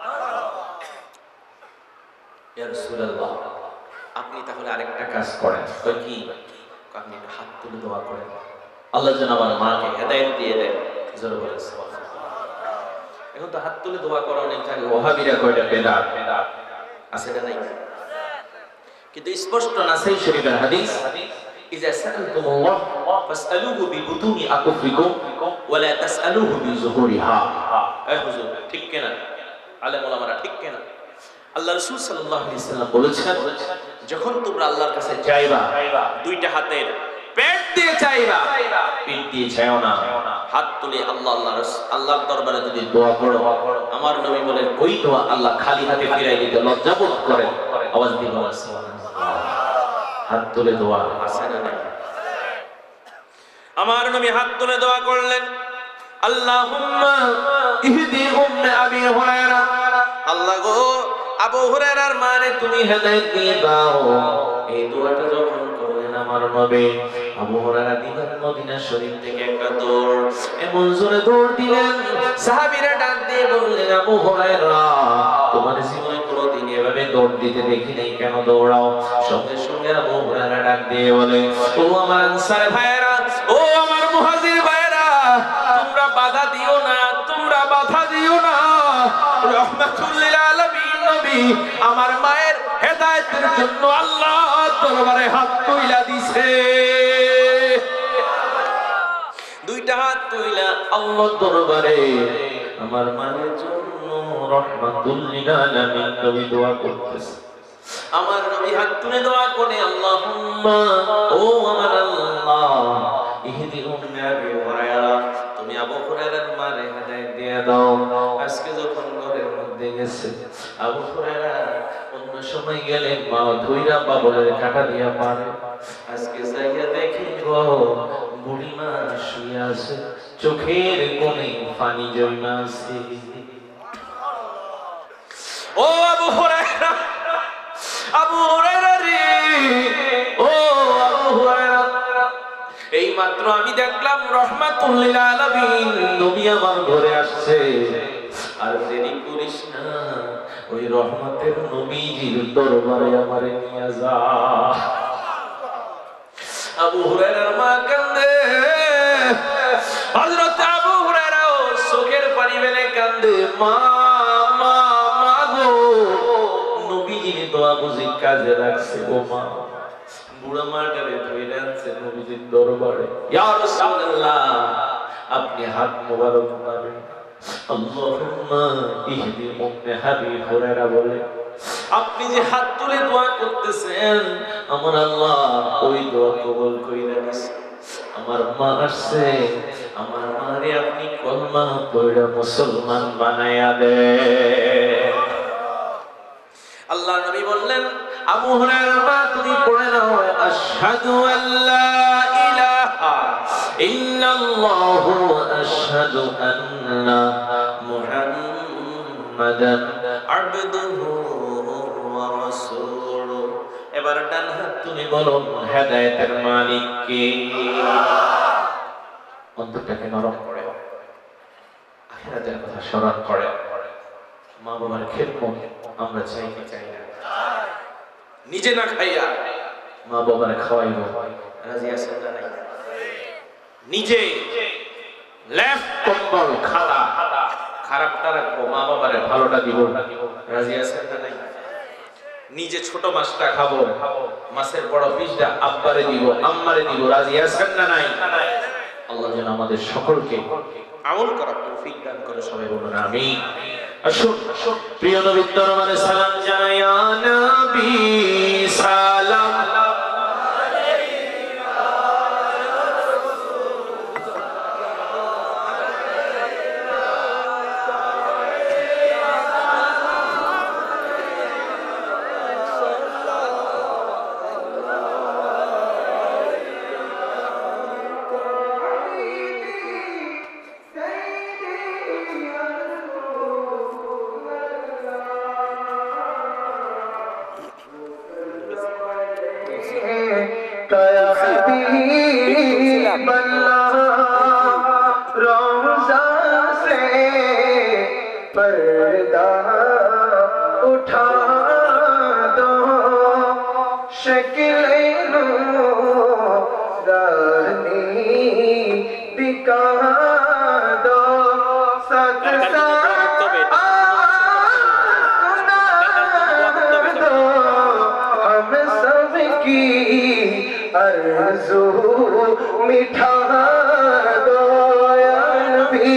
[SPEAKER 2] ইয়া রাসূলুল্লাহ আপনি তাহলে আরেকটা কাজ করেন কই কি আপনি হাত তুলে দোয়া করেন আল্লাহ যেন আমার মাকে হেদায়েত দিয়ে দেন জোরে বলেন সুবহানাল্লাহ এখন তো হাত তুলে দোয়া করা অনেক জায়গায় ওহাবিরা কয়টা বেদাত আছে না নাই কিন্তু স্পষ্ট না সেই শরীফের হাদিস ইজা সাআলতুমুল্লাহ ফাসআলুহু বিবুতুনি আকুফিকুম ওয়া লা তাসআলুহু বিযুহুরিহা এই হুজুর ঠিক কিনা আলেম ওলামারা ঠিক কিনা আল্লাহ রাসূল সাল্লাল্লাহু আলাইহি সাল্লাম বলেছেন যখন তোমরা আল্লাহর কাছে চাইবা দুইটা হাতের পেট দিয়ে চাইবা পিঠ দিয়ে চাইও না হাত তুলে আল্লাহ আল্লাহ আল্লাহর দরবারে যদি দোয়া করো আমার নবী বলেন ওই দোয়া আল্লাহ খালি হাতে ফিরাই দিতে লজ্জা বোধ করেন আওয়াজ দিয়ে বলেন সুবহানাল্লাহ হাত তুলে দোয়া আছে না নাই আমার নবী হাত তুলে দোয়া করলেন আল্লাহুম্মা ইহদি উম্মে আবি হুরায়রা আল্লাহ গো আবু হুরায়রার মারে তুমি হেদায়েত দিয়ে দাও এই দোয়াটা যখন করলেন আমার নবী আবু হুরায়রা দিলেন মদিনা শরীফ থেকে একটা দৌড় এমন জোরে দৌড় দিলেন সাহাবীরা ডাক দিয়ে বললেন আবু হুরায়রা তোমার জীবনে কোনোদিন এভাবে দৌড় দিতে দেখি নাই কেন দৌড়াও সঙ্গে সঙ্গে আবু হুরায়রা ডাক দিয়ে বলে ও আমার আনসার ভাইয়েরা ও আমার মুহাজির ভাইয়েরা তোমরা বাধা দিও না তোমরা বাধা দিও না রাহমাতুল লিল আলামিন নবী আমার মায়ের হেদায়েতের জন্য আল্লাহ দরবারে হাত তুইলা দিছে দুইটা হাত তুইলা আল্লাহর দরবারে আমার মায়ের জন্য রাহমাতুল লিল আলামিন নবী দোয়া করতেছে আমার নবী হাত তুলে দোয়া করে আল্লাহুম্মা ও আমার আল্লাহ ইহদি উম্মে আবি হুরায়রা তুমি আবু হুরায়রার মারে হেদায়েত দিয়ে দাও আজকে যখন ঘরের মধ্যে গেছে আবু হুরায়রা অন্য সময় গেলে মা ধইরা বাবলের কাটা দিয়া মারে আজকে যাইয়া দেখি গো বুড়ি মা শুয়ে আছে চোখের কোণে পানি জমা আছে ও আবু হুরায়রা আবু হুরায়রা রে ও আবু হুরায়রা এই মাত্র আমি দেখলাম রাহমাতুল লিল আলামিন নবী আমার ঘরে আসছে আর দেরি করিস না, ওই রহমতের নবীজির দরবারে আমারে নিয়ে যা। আবু হুরায়রার মা কান্দে, হযরত আবু হুরায়রাও চোখের পানি ফেলে কান্দে, মা মা মা গো, নবীজির দোয়া বুঝি কাজে লাগছে গো মা। বুড়া মাটারে ধরে আনছে নবীজির দরবারে। ইয়া রাসূলুল্লাহ, আপনি হাত মোবারক নাড়েন। আল্লাহুম্মা ইহদি উম্মে আবি হুরায়রা বলে, আপনি যে হাত তুলে দোয়া করতেছেন, আমার আল্লাহ ওই দোয়া কবুল কইরা নিছে। আমার মা আসছে, আমার মারে আপনি কলমা পড়া মুসলমান বানায়া দেন। আল্লাহ নবী বললেন, আবু হুরায়রা মা তুমি পড়ে নাও, আশহাদু আল্লা ইলাহা ইল্লাল্লাহু ওয়া আশহাদু আন্না মুহাম্মাদান আবদুহু ওয়া রাসূলুহু। এবার ডান হাত তুমি বলো, হেদায়েতের মালিক কে? অন্তরটাকে নরম করে আখিরাতের কথা স্মরণ করে। মা বাবার খেদমত আমরা চাই কি চাই না? নিজে না খাইয়া মা বাবার খাওয়াইব, রাজি আছেন না নাই? নিজে লেফট কম্বল খালা খারাপটা রাখবো, মা বাবারে ভালোটা দিব, রাজি আছেন না নাই? নিজে ছোট মাছটা খাবো, মাছের বড় পিসটা আব্বারে দিব, আম্মারে দিব, রাজি আছেন না নাই? আল্লাহ যেন আমাদের সকলকে আমল করার তৌফিক দান করে, সবাই বলুন আমিন। আসুন প্রিয় নবীর দরবারে সালাম জানাই। ইয়া নবী সালাম
[SPEAKER 3] मिठा दो या नबी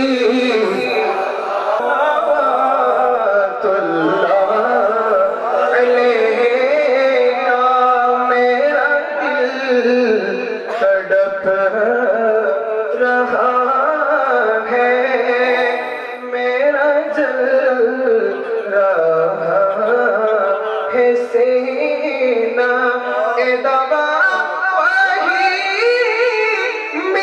[SPEAKER 3] सीना ए दवा वही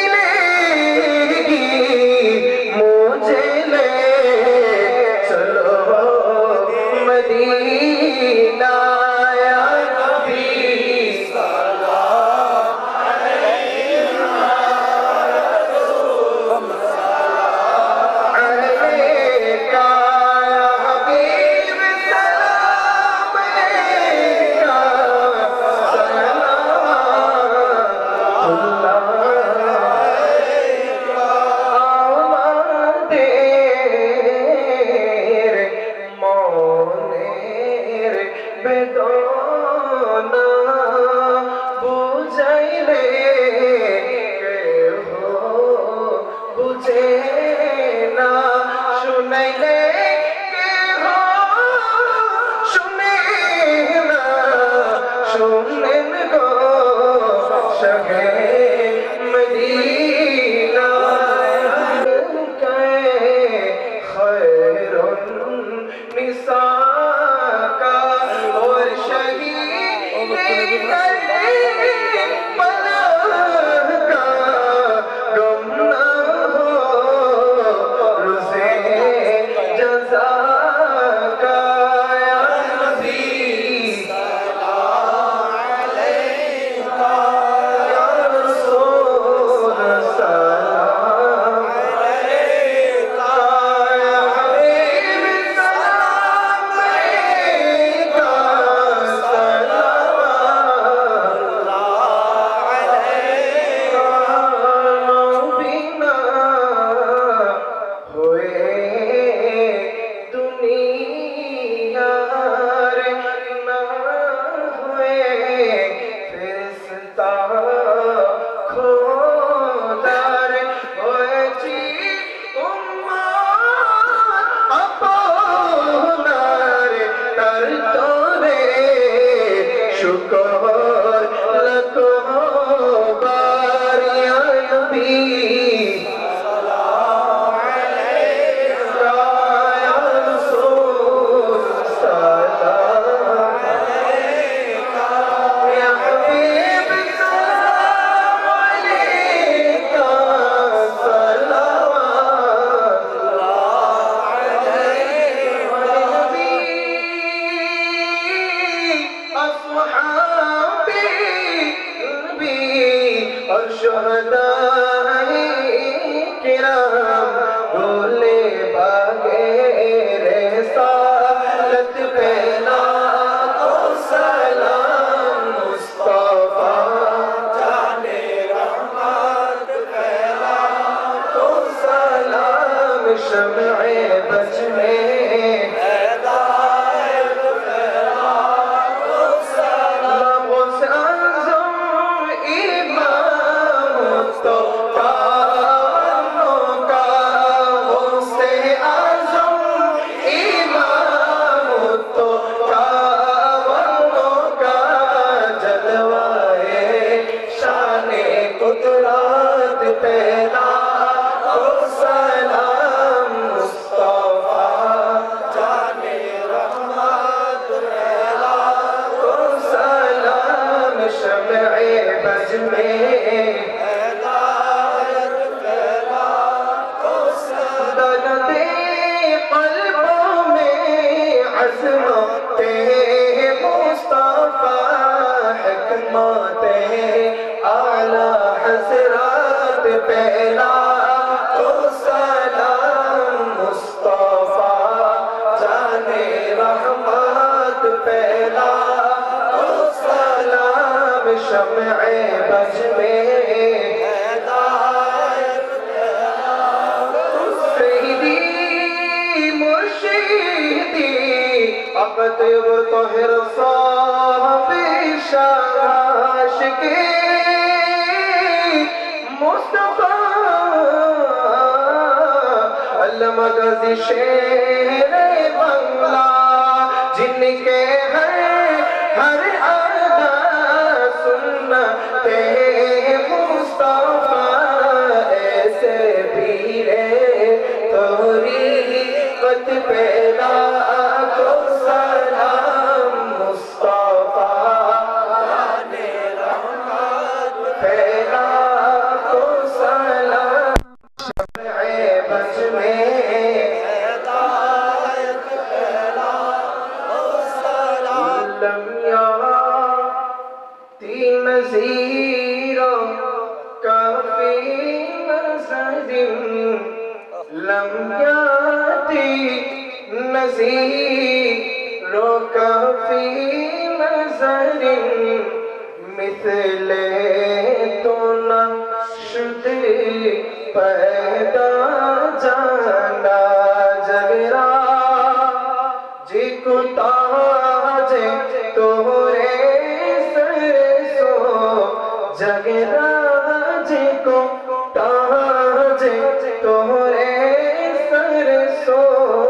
[SPEAKER 3] शम्ए बज में शेर बंगला जिनके हर हर आदा सुन्नते मुस्तफा ऐसे पीरे तोरी कत पैदा को सलाम मुस्तफा ने रहमत पैदा को सलाम शम्ए बज में नज़ीरो काफ़ी नज़रिन लम याती नज़ीरो काफ़ी नज़रिन मिथले तो न शुदे पैदा जाना जगरा जिको ताजे तोरे जगराज को ताज तोरे सर सो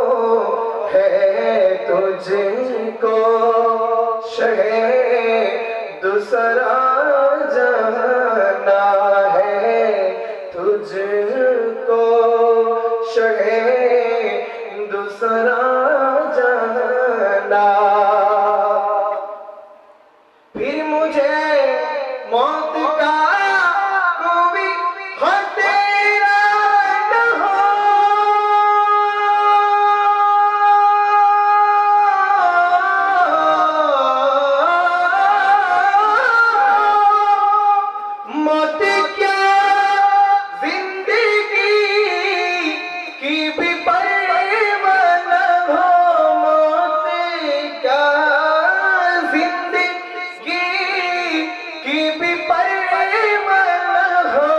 [SPEAKER 3] है तुझको शहे दूसरा जाना है तुझको शहे दूसरा जाना फिर मुझे मौत का कोई खतरा न हो मौत क्या जिंदगी की भी परवाह न हो मौत क्या जिंदगी की भी परवाह न हो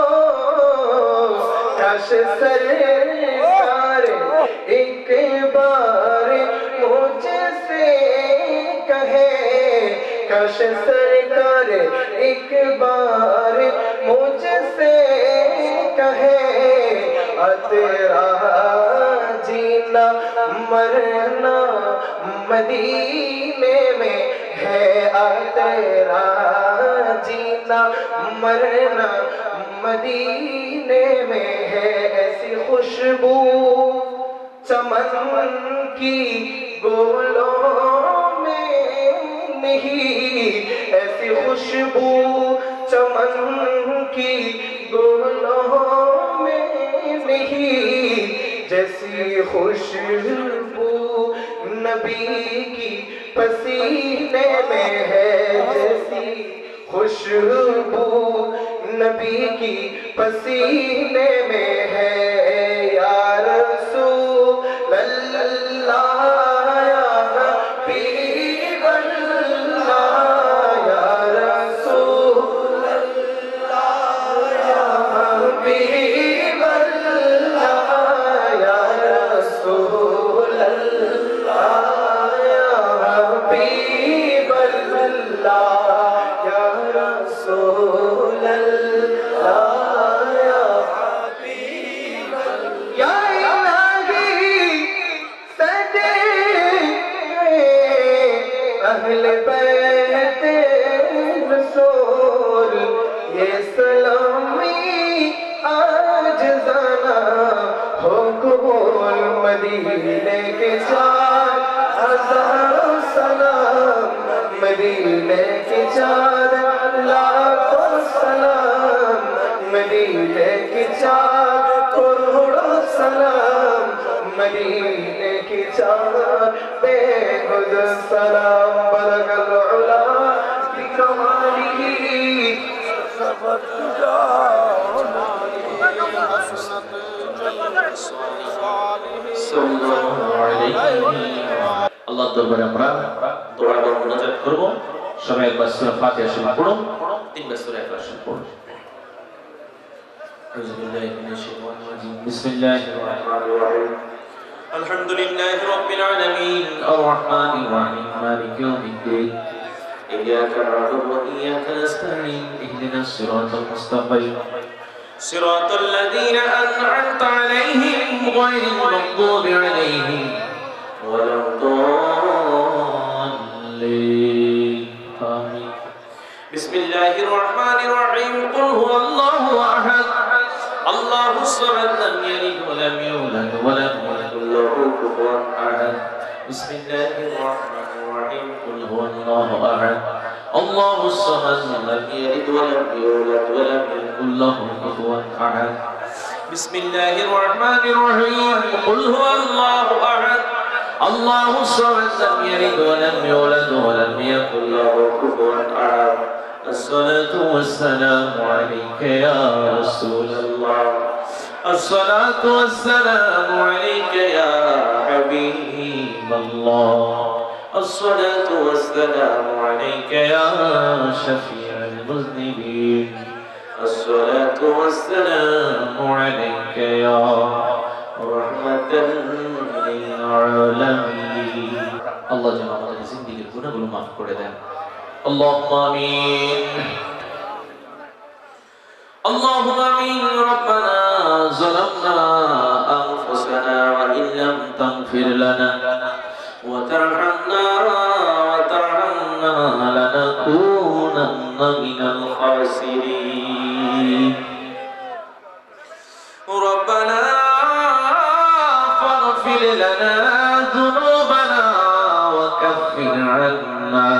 [SPEAKER 3] काश सरकार एक बार मुझसे कहे काश सरकार एक बार मुझसे कहे तेरा जीना मरना मदीने में है तेरा जीना मरना मदीने में है ऐसी खुशबू चमन की गोलों में नहीं ऐसी खुशबू चमन की गोलों में नहीं जैसी खुशबू नबी की पसीने में है जैसी खुशबू नबी की पसीने में है या रसूल अल्लाह या हबीब अल्लाह या रसूल अल्लाह या हबीब अल्लाह मदीने के चाँद हजारों सलाम, मदीने के चाँद लाखों सलाम, मदीने के चाँद करोड़ों सलाम, मदीने की चाँद बेहुद सलाम। बरगल उला बिकमालिही
[SPEAKER 2] আল্লাহ দরবারে আমরা দোয়া এবং মুনাজাত করব। সবাই একবার সূরা ফাতিহা শরীফ পড়ুন, তিনবার সূরা ইখলাস শরীফ পড়ুন। আউযু বিল্লাহি মিনাশ শাইতানির রাজীম। বিসমিল্লাহির রহমানির রহিম। আলহামদুলিল্লাহি রাব্বিল আলামিন আর রাহমানির রহিম মালিকি ইয়াউমিদ্দিন। ইয়্যাকা না'বুদু ওয়া ইয়্যাকা নাস্তাঈন ইহদিনাস সিরাতাল মুস্তাকিম সিরাতাল লাযীনা আন'আমতা আলাইহিম গায়রিল মাগদুবি আলাইহিম ওয়ালাদ দাল্লিন। আমিন। বিসমিল্লাহির রহমানির রহিম। কুল হুয়াল্লাহু আহাদ আল্লাহুস সামাদ লাম ইয়ালিদ ওয়া লাম ইউলাদ ওয়া লাম ইয়াকুল লাহু কুফুওয়ান আহাদ। বিসমিল্লাহির রহমানির রহিম। কুল হুয়াল্লাহু আহাদ আল্লাহুস সামাদ লাম ইয়ালিদ ওয়া লাম ইউলাদ ওয়া লাম ইয়াকুল লাহু কুফুওয়ান আহাদ। বিসমিল্লাহির রহমানির রহিম। কুল হুয়াল্লাহু আহাদ আল্লাহুস সামাদ লাম ইয়ালিদ ওয়া লাম ইউলাদ ওয়া লাম ইয়াকুল লাহু কুফুওয়ান আহাদ। আসসালাতু ওয়াসসালামু আলাইকা ইয়া রাসূলুল্লাহ। আসসালাতু ওয়াসসালামু আলাইকা ইয়া হাবিবাল্লাহ। আসসালাতু ওয়াসসালামু আলাইকা ইয়া শাফিউল মুযনিবিন। আসসালাতু ওয়াসসালামু আলাইকা ইয়া রাহমাতাল লিল আলামিন। আল্লাহ যেন আমাদের জিন্দেগীর গুনাহগুলো মাফ করে দেন। আল্লাহুম্মা আমিন। اللهم آمين. ربنا ظلمنا أنفسنا وإن لم تغفر لنا وترحمنا وترحمنا لنكونن من الخاسرين. ربنا فاغفر لنا ذنوبنا وكفر عنا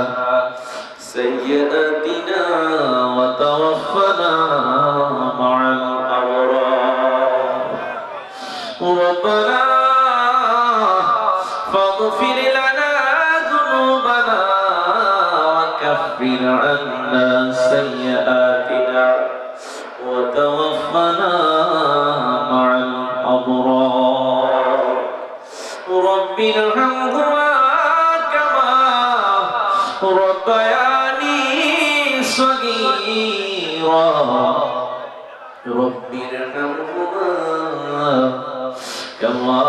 [SPEAKER 2] سيئاتنا وتوفنا مع الأبرار. ربنا فاغفر لنا ذنوبنا وكفر عنا سيئاتنا وتوفنا مع الأبرار. رب ارحمهما كما ربياني صغيرا. رب ارحمهما كما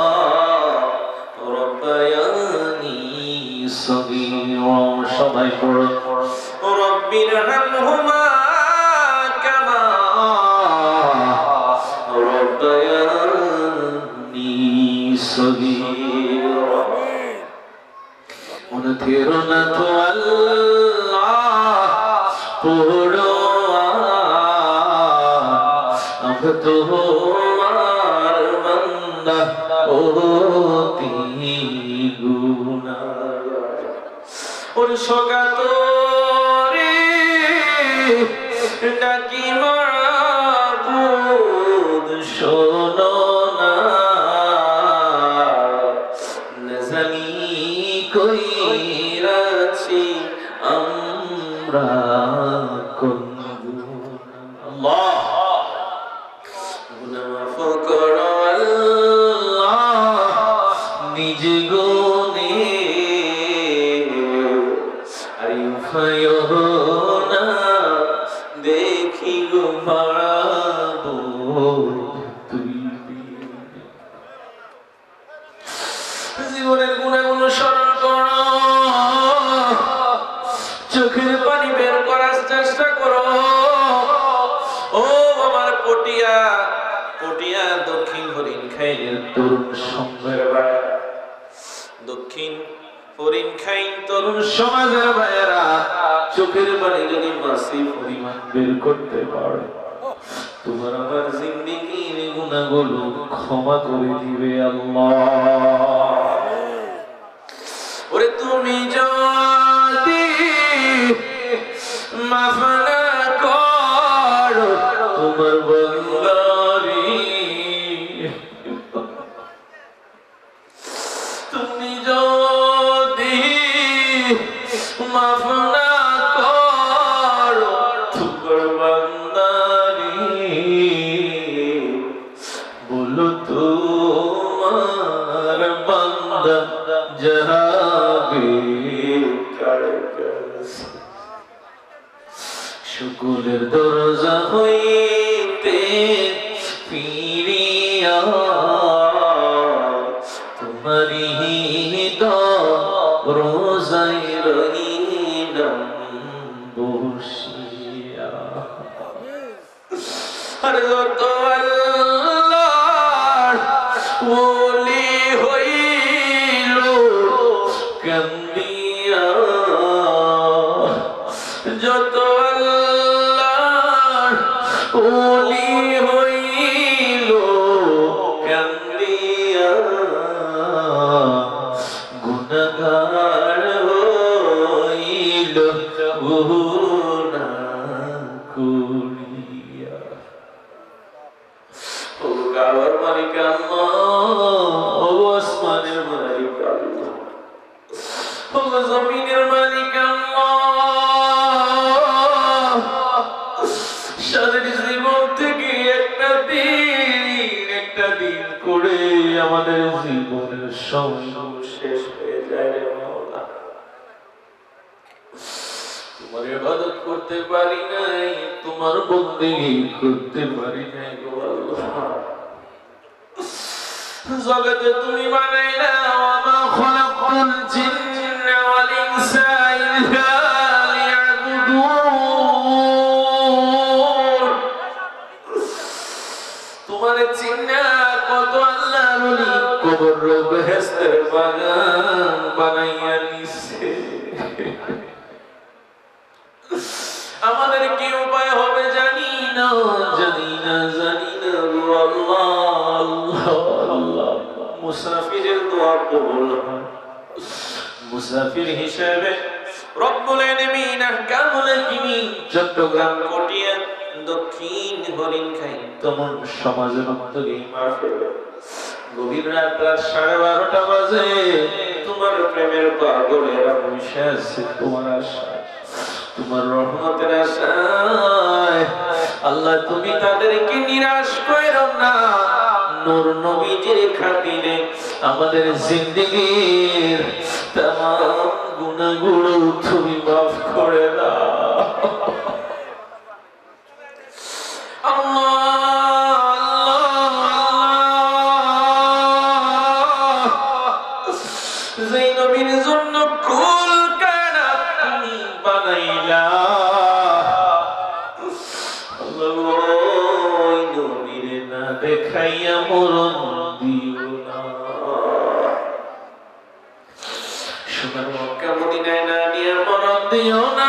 [SPEAKER 2] ربياني صغيرا. সবাই পড়ো। رب ارحمهما كما ربياني صغيرا. ونذكرنا الله পড়ো আব তোমার বান্দা অতি গুনাহগার। ওর সকাতরে ডাকি মাবুদ শোনো না, নজানি কইরাছি আমরা কোন গুনাহ। আল্লাহ গুনাহ মাফ করো আল্লাহ নিজ গুনে, আর ইউফায়ো না দেখি গো মাবুদ তুই। জীবনের গুনাহগুলো স্মরণ করো, চোখের পানি বের করার চেষ্টা করো। ও আমার পটিয়া পটিয়া দক্ষিণ হরিণ খাইলের তরুণ সঙ্গের ভাইরা, দক্ষিণ হরিণ খাইন তরুণ সমাজের ভাইয়েরা, চোখের পানি যদি মাসি পরিমাণ বের করতে পারো, তোমার আমার জিন্দেগির গুনাহগুলো ক্ষমা করে দিবে আল্লাহ। ওরে তুমি যদি মাফ না করো তোমার বান্দারি, তুমি যদি মাফ না করো তোমার বান্দারি, বলো তোমার বান্দা যাবে কার কাছে। শুকুরের দরজা হইতে ফিরিয়া তোমারি রোজায় রহিলাম বসিয়া। আর যত আল্লাহর ওলি হইল কান্দিয়া, যত আল্লাহর ওলি হইল কান্দিয়া, গুনাহগার হইল গুনাহ করিয়া। ও গাওয়ার মালিক আল্লাহ, ও আসমানের মালিক আল্লাহ, ও জমিনের মালিক আল্লাহ, সাদের জীবন থেকে একটা দিন একটা দিন করে আমাদের জীবনের সময় শেষ হয়ে যায় রে মাওলা। তোমার ইবাদত করতে পারি নাই, তোমার বন্দেগী করতে পারি নাই গো আল্লাহ। জগতে তুমি বানাইলা ওয়া মা খালাকতুল জিন্না ওয়াল ইনসা ইল্লা লিয়াবুদুন। তোমারে চিন্না কত আল্লাহ বলি কবর বেহেশতের বাগান বানাইয়া নিছে। আমাদের কি উপায় হবে জানি না, জানি না, জানি না আল্লাহ আল্লাহ আল্লাহ। মুসাফিরের দোয়া কবুল হয়। মুসাফির হিসেবে রব্বুল আলামিন আহকামুল হাকিমিন চট্টগ্রাম কোটিয়া দক্ষিণ হরিণখাই তমন সমাজের উদ্যোগে মাহফিল গভীর রাত রাত সাড়ে বারোটা বাজে তোমার প্রেমের পাগলেরা বসে আছে তোমার আশায়, তোমার রহমতের আশায়। আল্লাহ তুমি তাদেরকে নিরাশ করো না, নূর নবীজির খাতিরে আমাদের জিন্দেগীর तमाम গুনাহগুলো তুমি মাফ করে দাও আল্লাহ। যেই নবীর জন্য কুল কায়নাত তুমি বানাইলা আল্লাহ, ওই নবীর না দেখাইয়া মরণ দিও না। সোনার মক্কা মদিনায় না নিয়ে মরণ দিও না।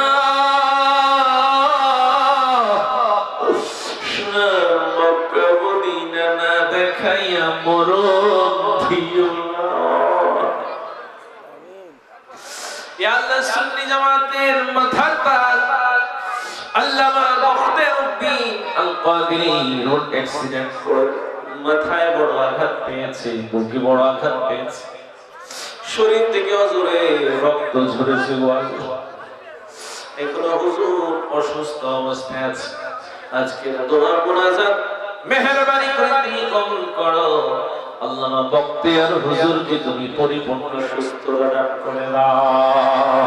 [SPEAKER 2] সোনার মক্কা মদিনা না দেখাইয়া মরণ দিও না। ইয়া আল্লাহ, সুন্নি জামাতের মাথার তাজ আল্লামা মুখতারউদ্দিন আল কাদেরী রোড অ্যাক্সিডেন্ট করে মাথায় বড় আঘাত পেয়েছে, বুকে বড় আঘাত পেয়েছে, শরীর থেকে অজরে রক্ত ঝরেছে। এখনো হুজুর অসুস্থ অবস্থায় আছে। আজকে দোয়া মুনাজাত মেহেরবানি করে তুমি কবুল করো। আল্লামা বখতিয়ার হুজুরকে তুমি পরিপূর্ণ সুস্থতা দান করে দাও।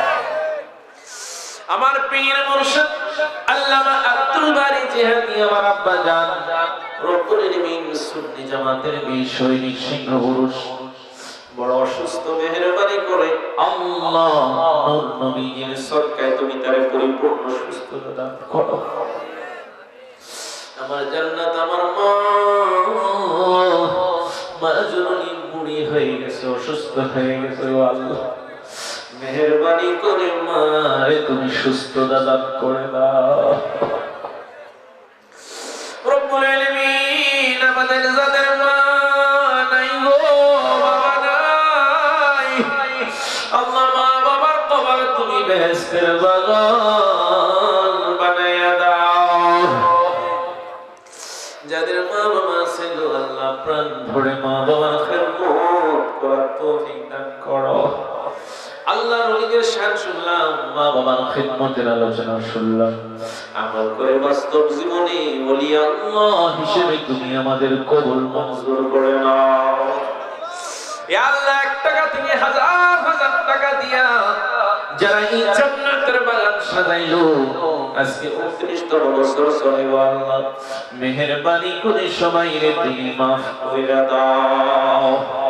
[SPEAKER 2] আমার পীর মুর্শিদ আল্লামা আব্দুল বারী জিহাদি আমার আব্বা জান রব্বুল আলামিন সুন্নি জামাতের বীর সৈনিক সিংহ পুরুষ বড় অসুস্থ, মেহেরবানি করে আল্লাহ নূর নবীর সদকায় তুমি তারে পরিপূর্ণ সুস্থতা দান করো। আমার জান্নাত আমার মা মা জননী বুড়ি হয়ে গেছে, অসুস্থ হয়ে গেছে। আল্লাহ মেহেরবানি করে মারে তুমি সুস্থতা দান করে দাও। রব্বুল আলামিন আমাদের যাদের মা নাই গো বাবা নাই আল্লাহ মা বাবার কবর তুমি বেহেশতের বাগান বানায়া দাও যাদের মা বাবা ছিল আল্লাহ প্রাণ ভরে মা বাবার খেদমত করার তৌফিক দান করো আল্লাহর ওলিদের শান শুনলাম মা বাবার খেদমতের আলোচনা শুনলাম আমল করে বাস্তব জীবনে ওলি আল্লাহ হিসেবে তুমি আমাদের কবুল মঞ্জুর করে নাও ইয়া আল্লাহ এক টাকা থেকে হাজার হাজার টাকা দিয়া যারা এই জান্নাতের বাগান সাজাইলো আজকে উনত্রিশতম বছর চলে গো আল্লাহ মেহেরবানি করে সবাইরে তুমি মাফ করে দাও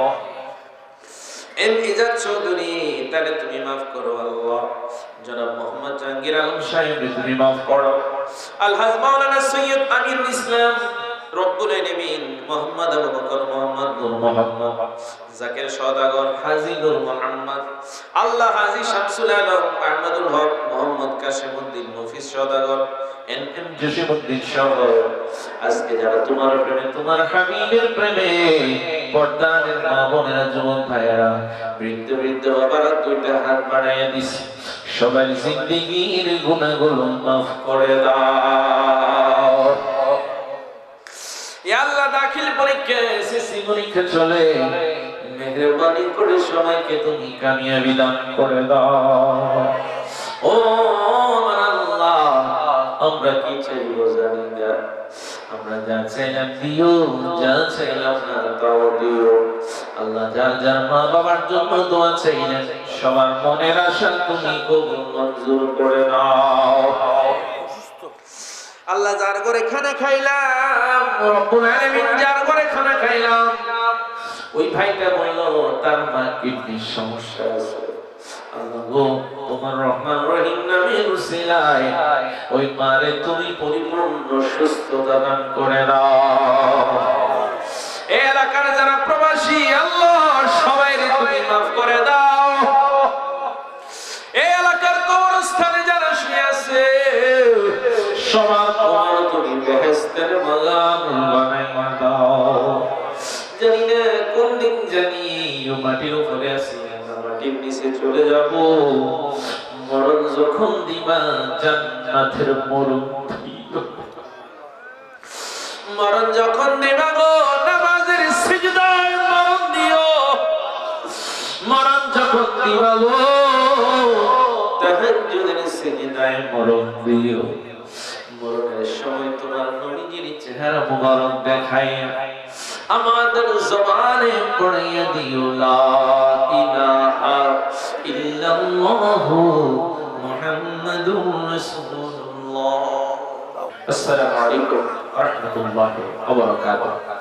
[SPEAKER 2] এম ইজাদ চৌধুরী তারে তুমি মাফ করো আল্লাহ জনাব মোহাম্মদ জাহাঙ্গীর আলম সাহেবকে তুমি মাফ করো আলহাজ মাওলানা সৈয়দ আমিরুল ইসলাম রব্বুল আলামিন মোহাম্মদ আবু বকর মোহাম্মদ নূর মোহাম্মদ জাকির সওদাগর হাজী নূর মোহাম্মদ আল্লাহ হাজী শামসুল আলম আহমদুল হক মোহাম্মদ কাশিমউদ্দিন নফিস সওদাগর এন এম জসিমউদ্দিন সহ আজকে যারা তোমার প্রেমে তোমার হাবিবের প্রেমে পর্দার মা বোনেরা যুবক ভাইয়েরা বৃদ্ধ বৃদ্ধ বাবারা দুইটা হাত বাড়াইয়া দিছে সবার জিন্দেগীর গুনাহগুলো মাফ করে দাও ইয়া আল্লাহ দাখিল পরীক্ষা এসএসসি পরীক্ষা চলে মেহেরবানি করে সবাইকে তুমি কামিয়াবি দান করে দাও ও আমার আল্লাহ আমরা কি চাইবো জানি না আমরা যা চাইলাম দিও যা চাইলাম না তাও দিও আল্লাহ যার যার মা বাবার জন্য দোয়া চাইলেন সবার মনের আশা তুমি কবুল মঞ্জুর করে নাও আল্লাহ যার ঘরে খানা খাইলাম রব্বুল আলামিন যার ঘরে খানা খাইলাম ওই ভাইটা বলল তার মা কিডনির সমস্যা আছে আল্লাহ গো তোমার রহমান রহিম নামের উসিলায় ওই মারে তুমি পরিপূর্ণ সুস্থতা দান করে দাও এই এলাকার যারা প্রবাসী আল্লাহ সবাইরে তুমি মাফ করে দাও এই এলাকার কবরস্থানে যারা শুয়ে আছে সবার কবর তুমি বেহেশতের বাগান বানাইয়া দাও জানি না কোন দিন জানি ও মাটির উপরে আছি মাটির নিচে চলে যাব মরণ যখন দিবা জান্নাতের মরণ দিও মরণ যখন দিবা গো নামাজের সিজদায় মরণ দিও মরণ যখন দিবা গো তাহাজ্জুদের সিজদায় মরণ দিও মরণের সময় তোমার নবীজির চেহারা মুবারক দেখাইয়া আমাদের জবানে পড়িয়ে দিও লা ইলাহা ইল্লাল্লাহু মুহাম্মাদুর রাসূলুল্লাহ আসসালামু আলাইকুম ওয়া রাহমাতুল্লাহি ওয়া বারাকাতুহু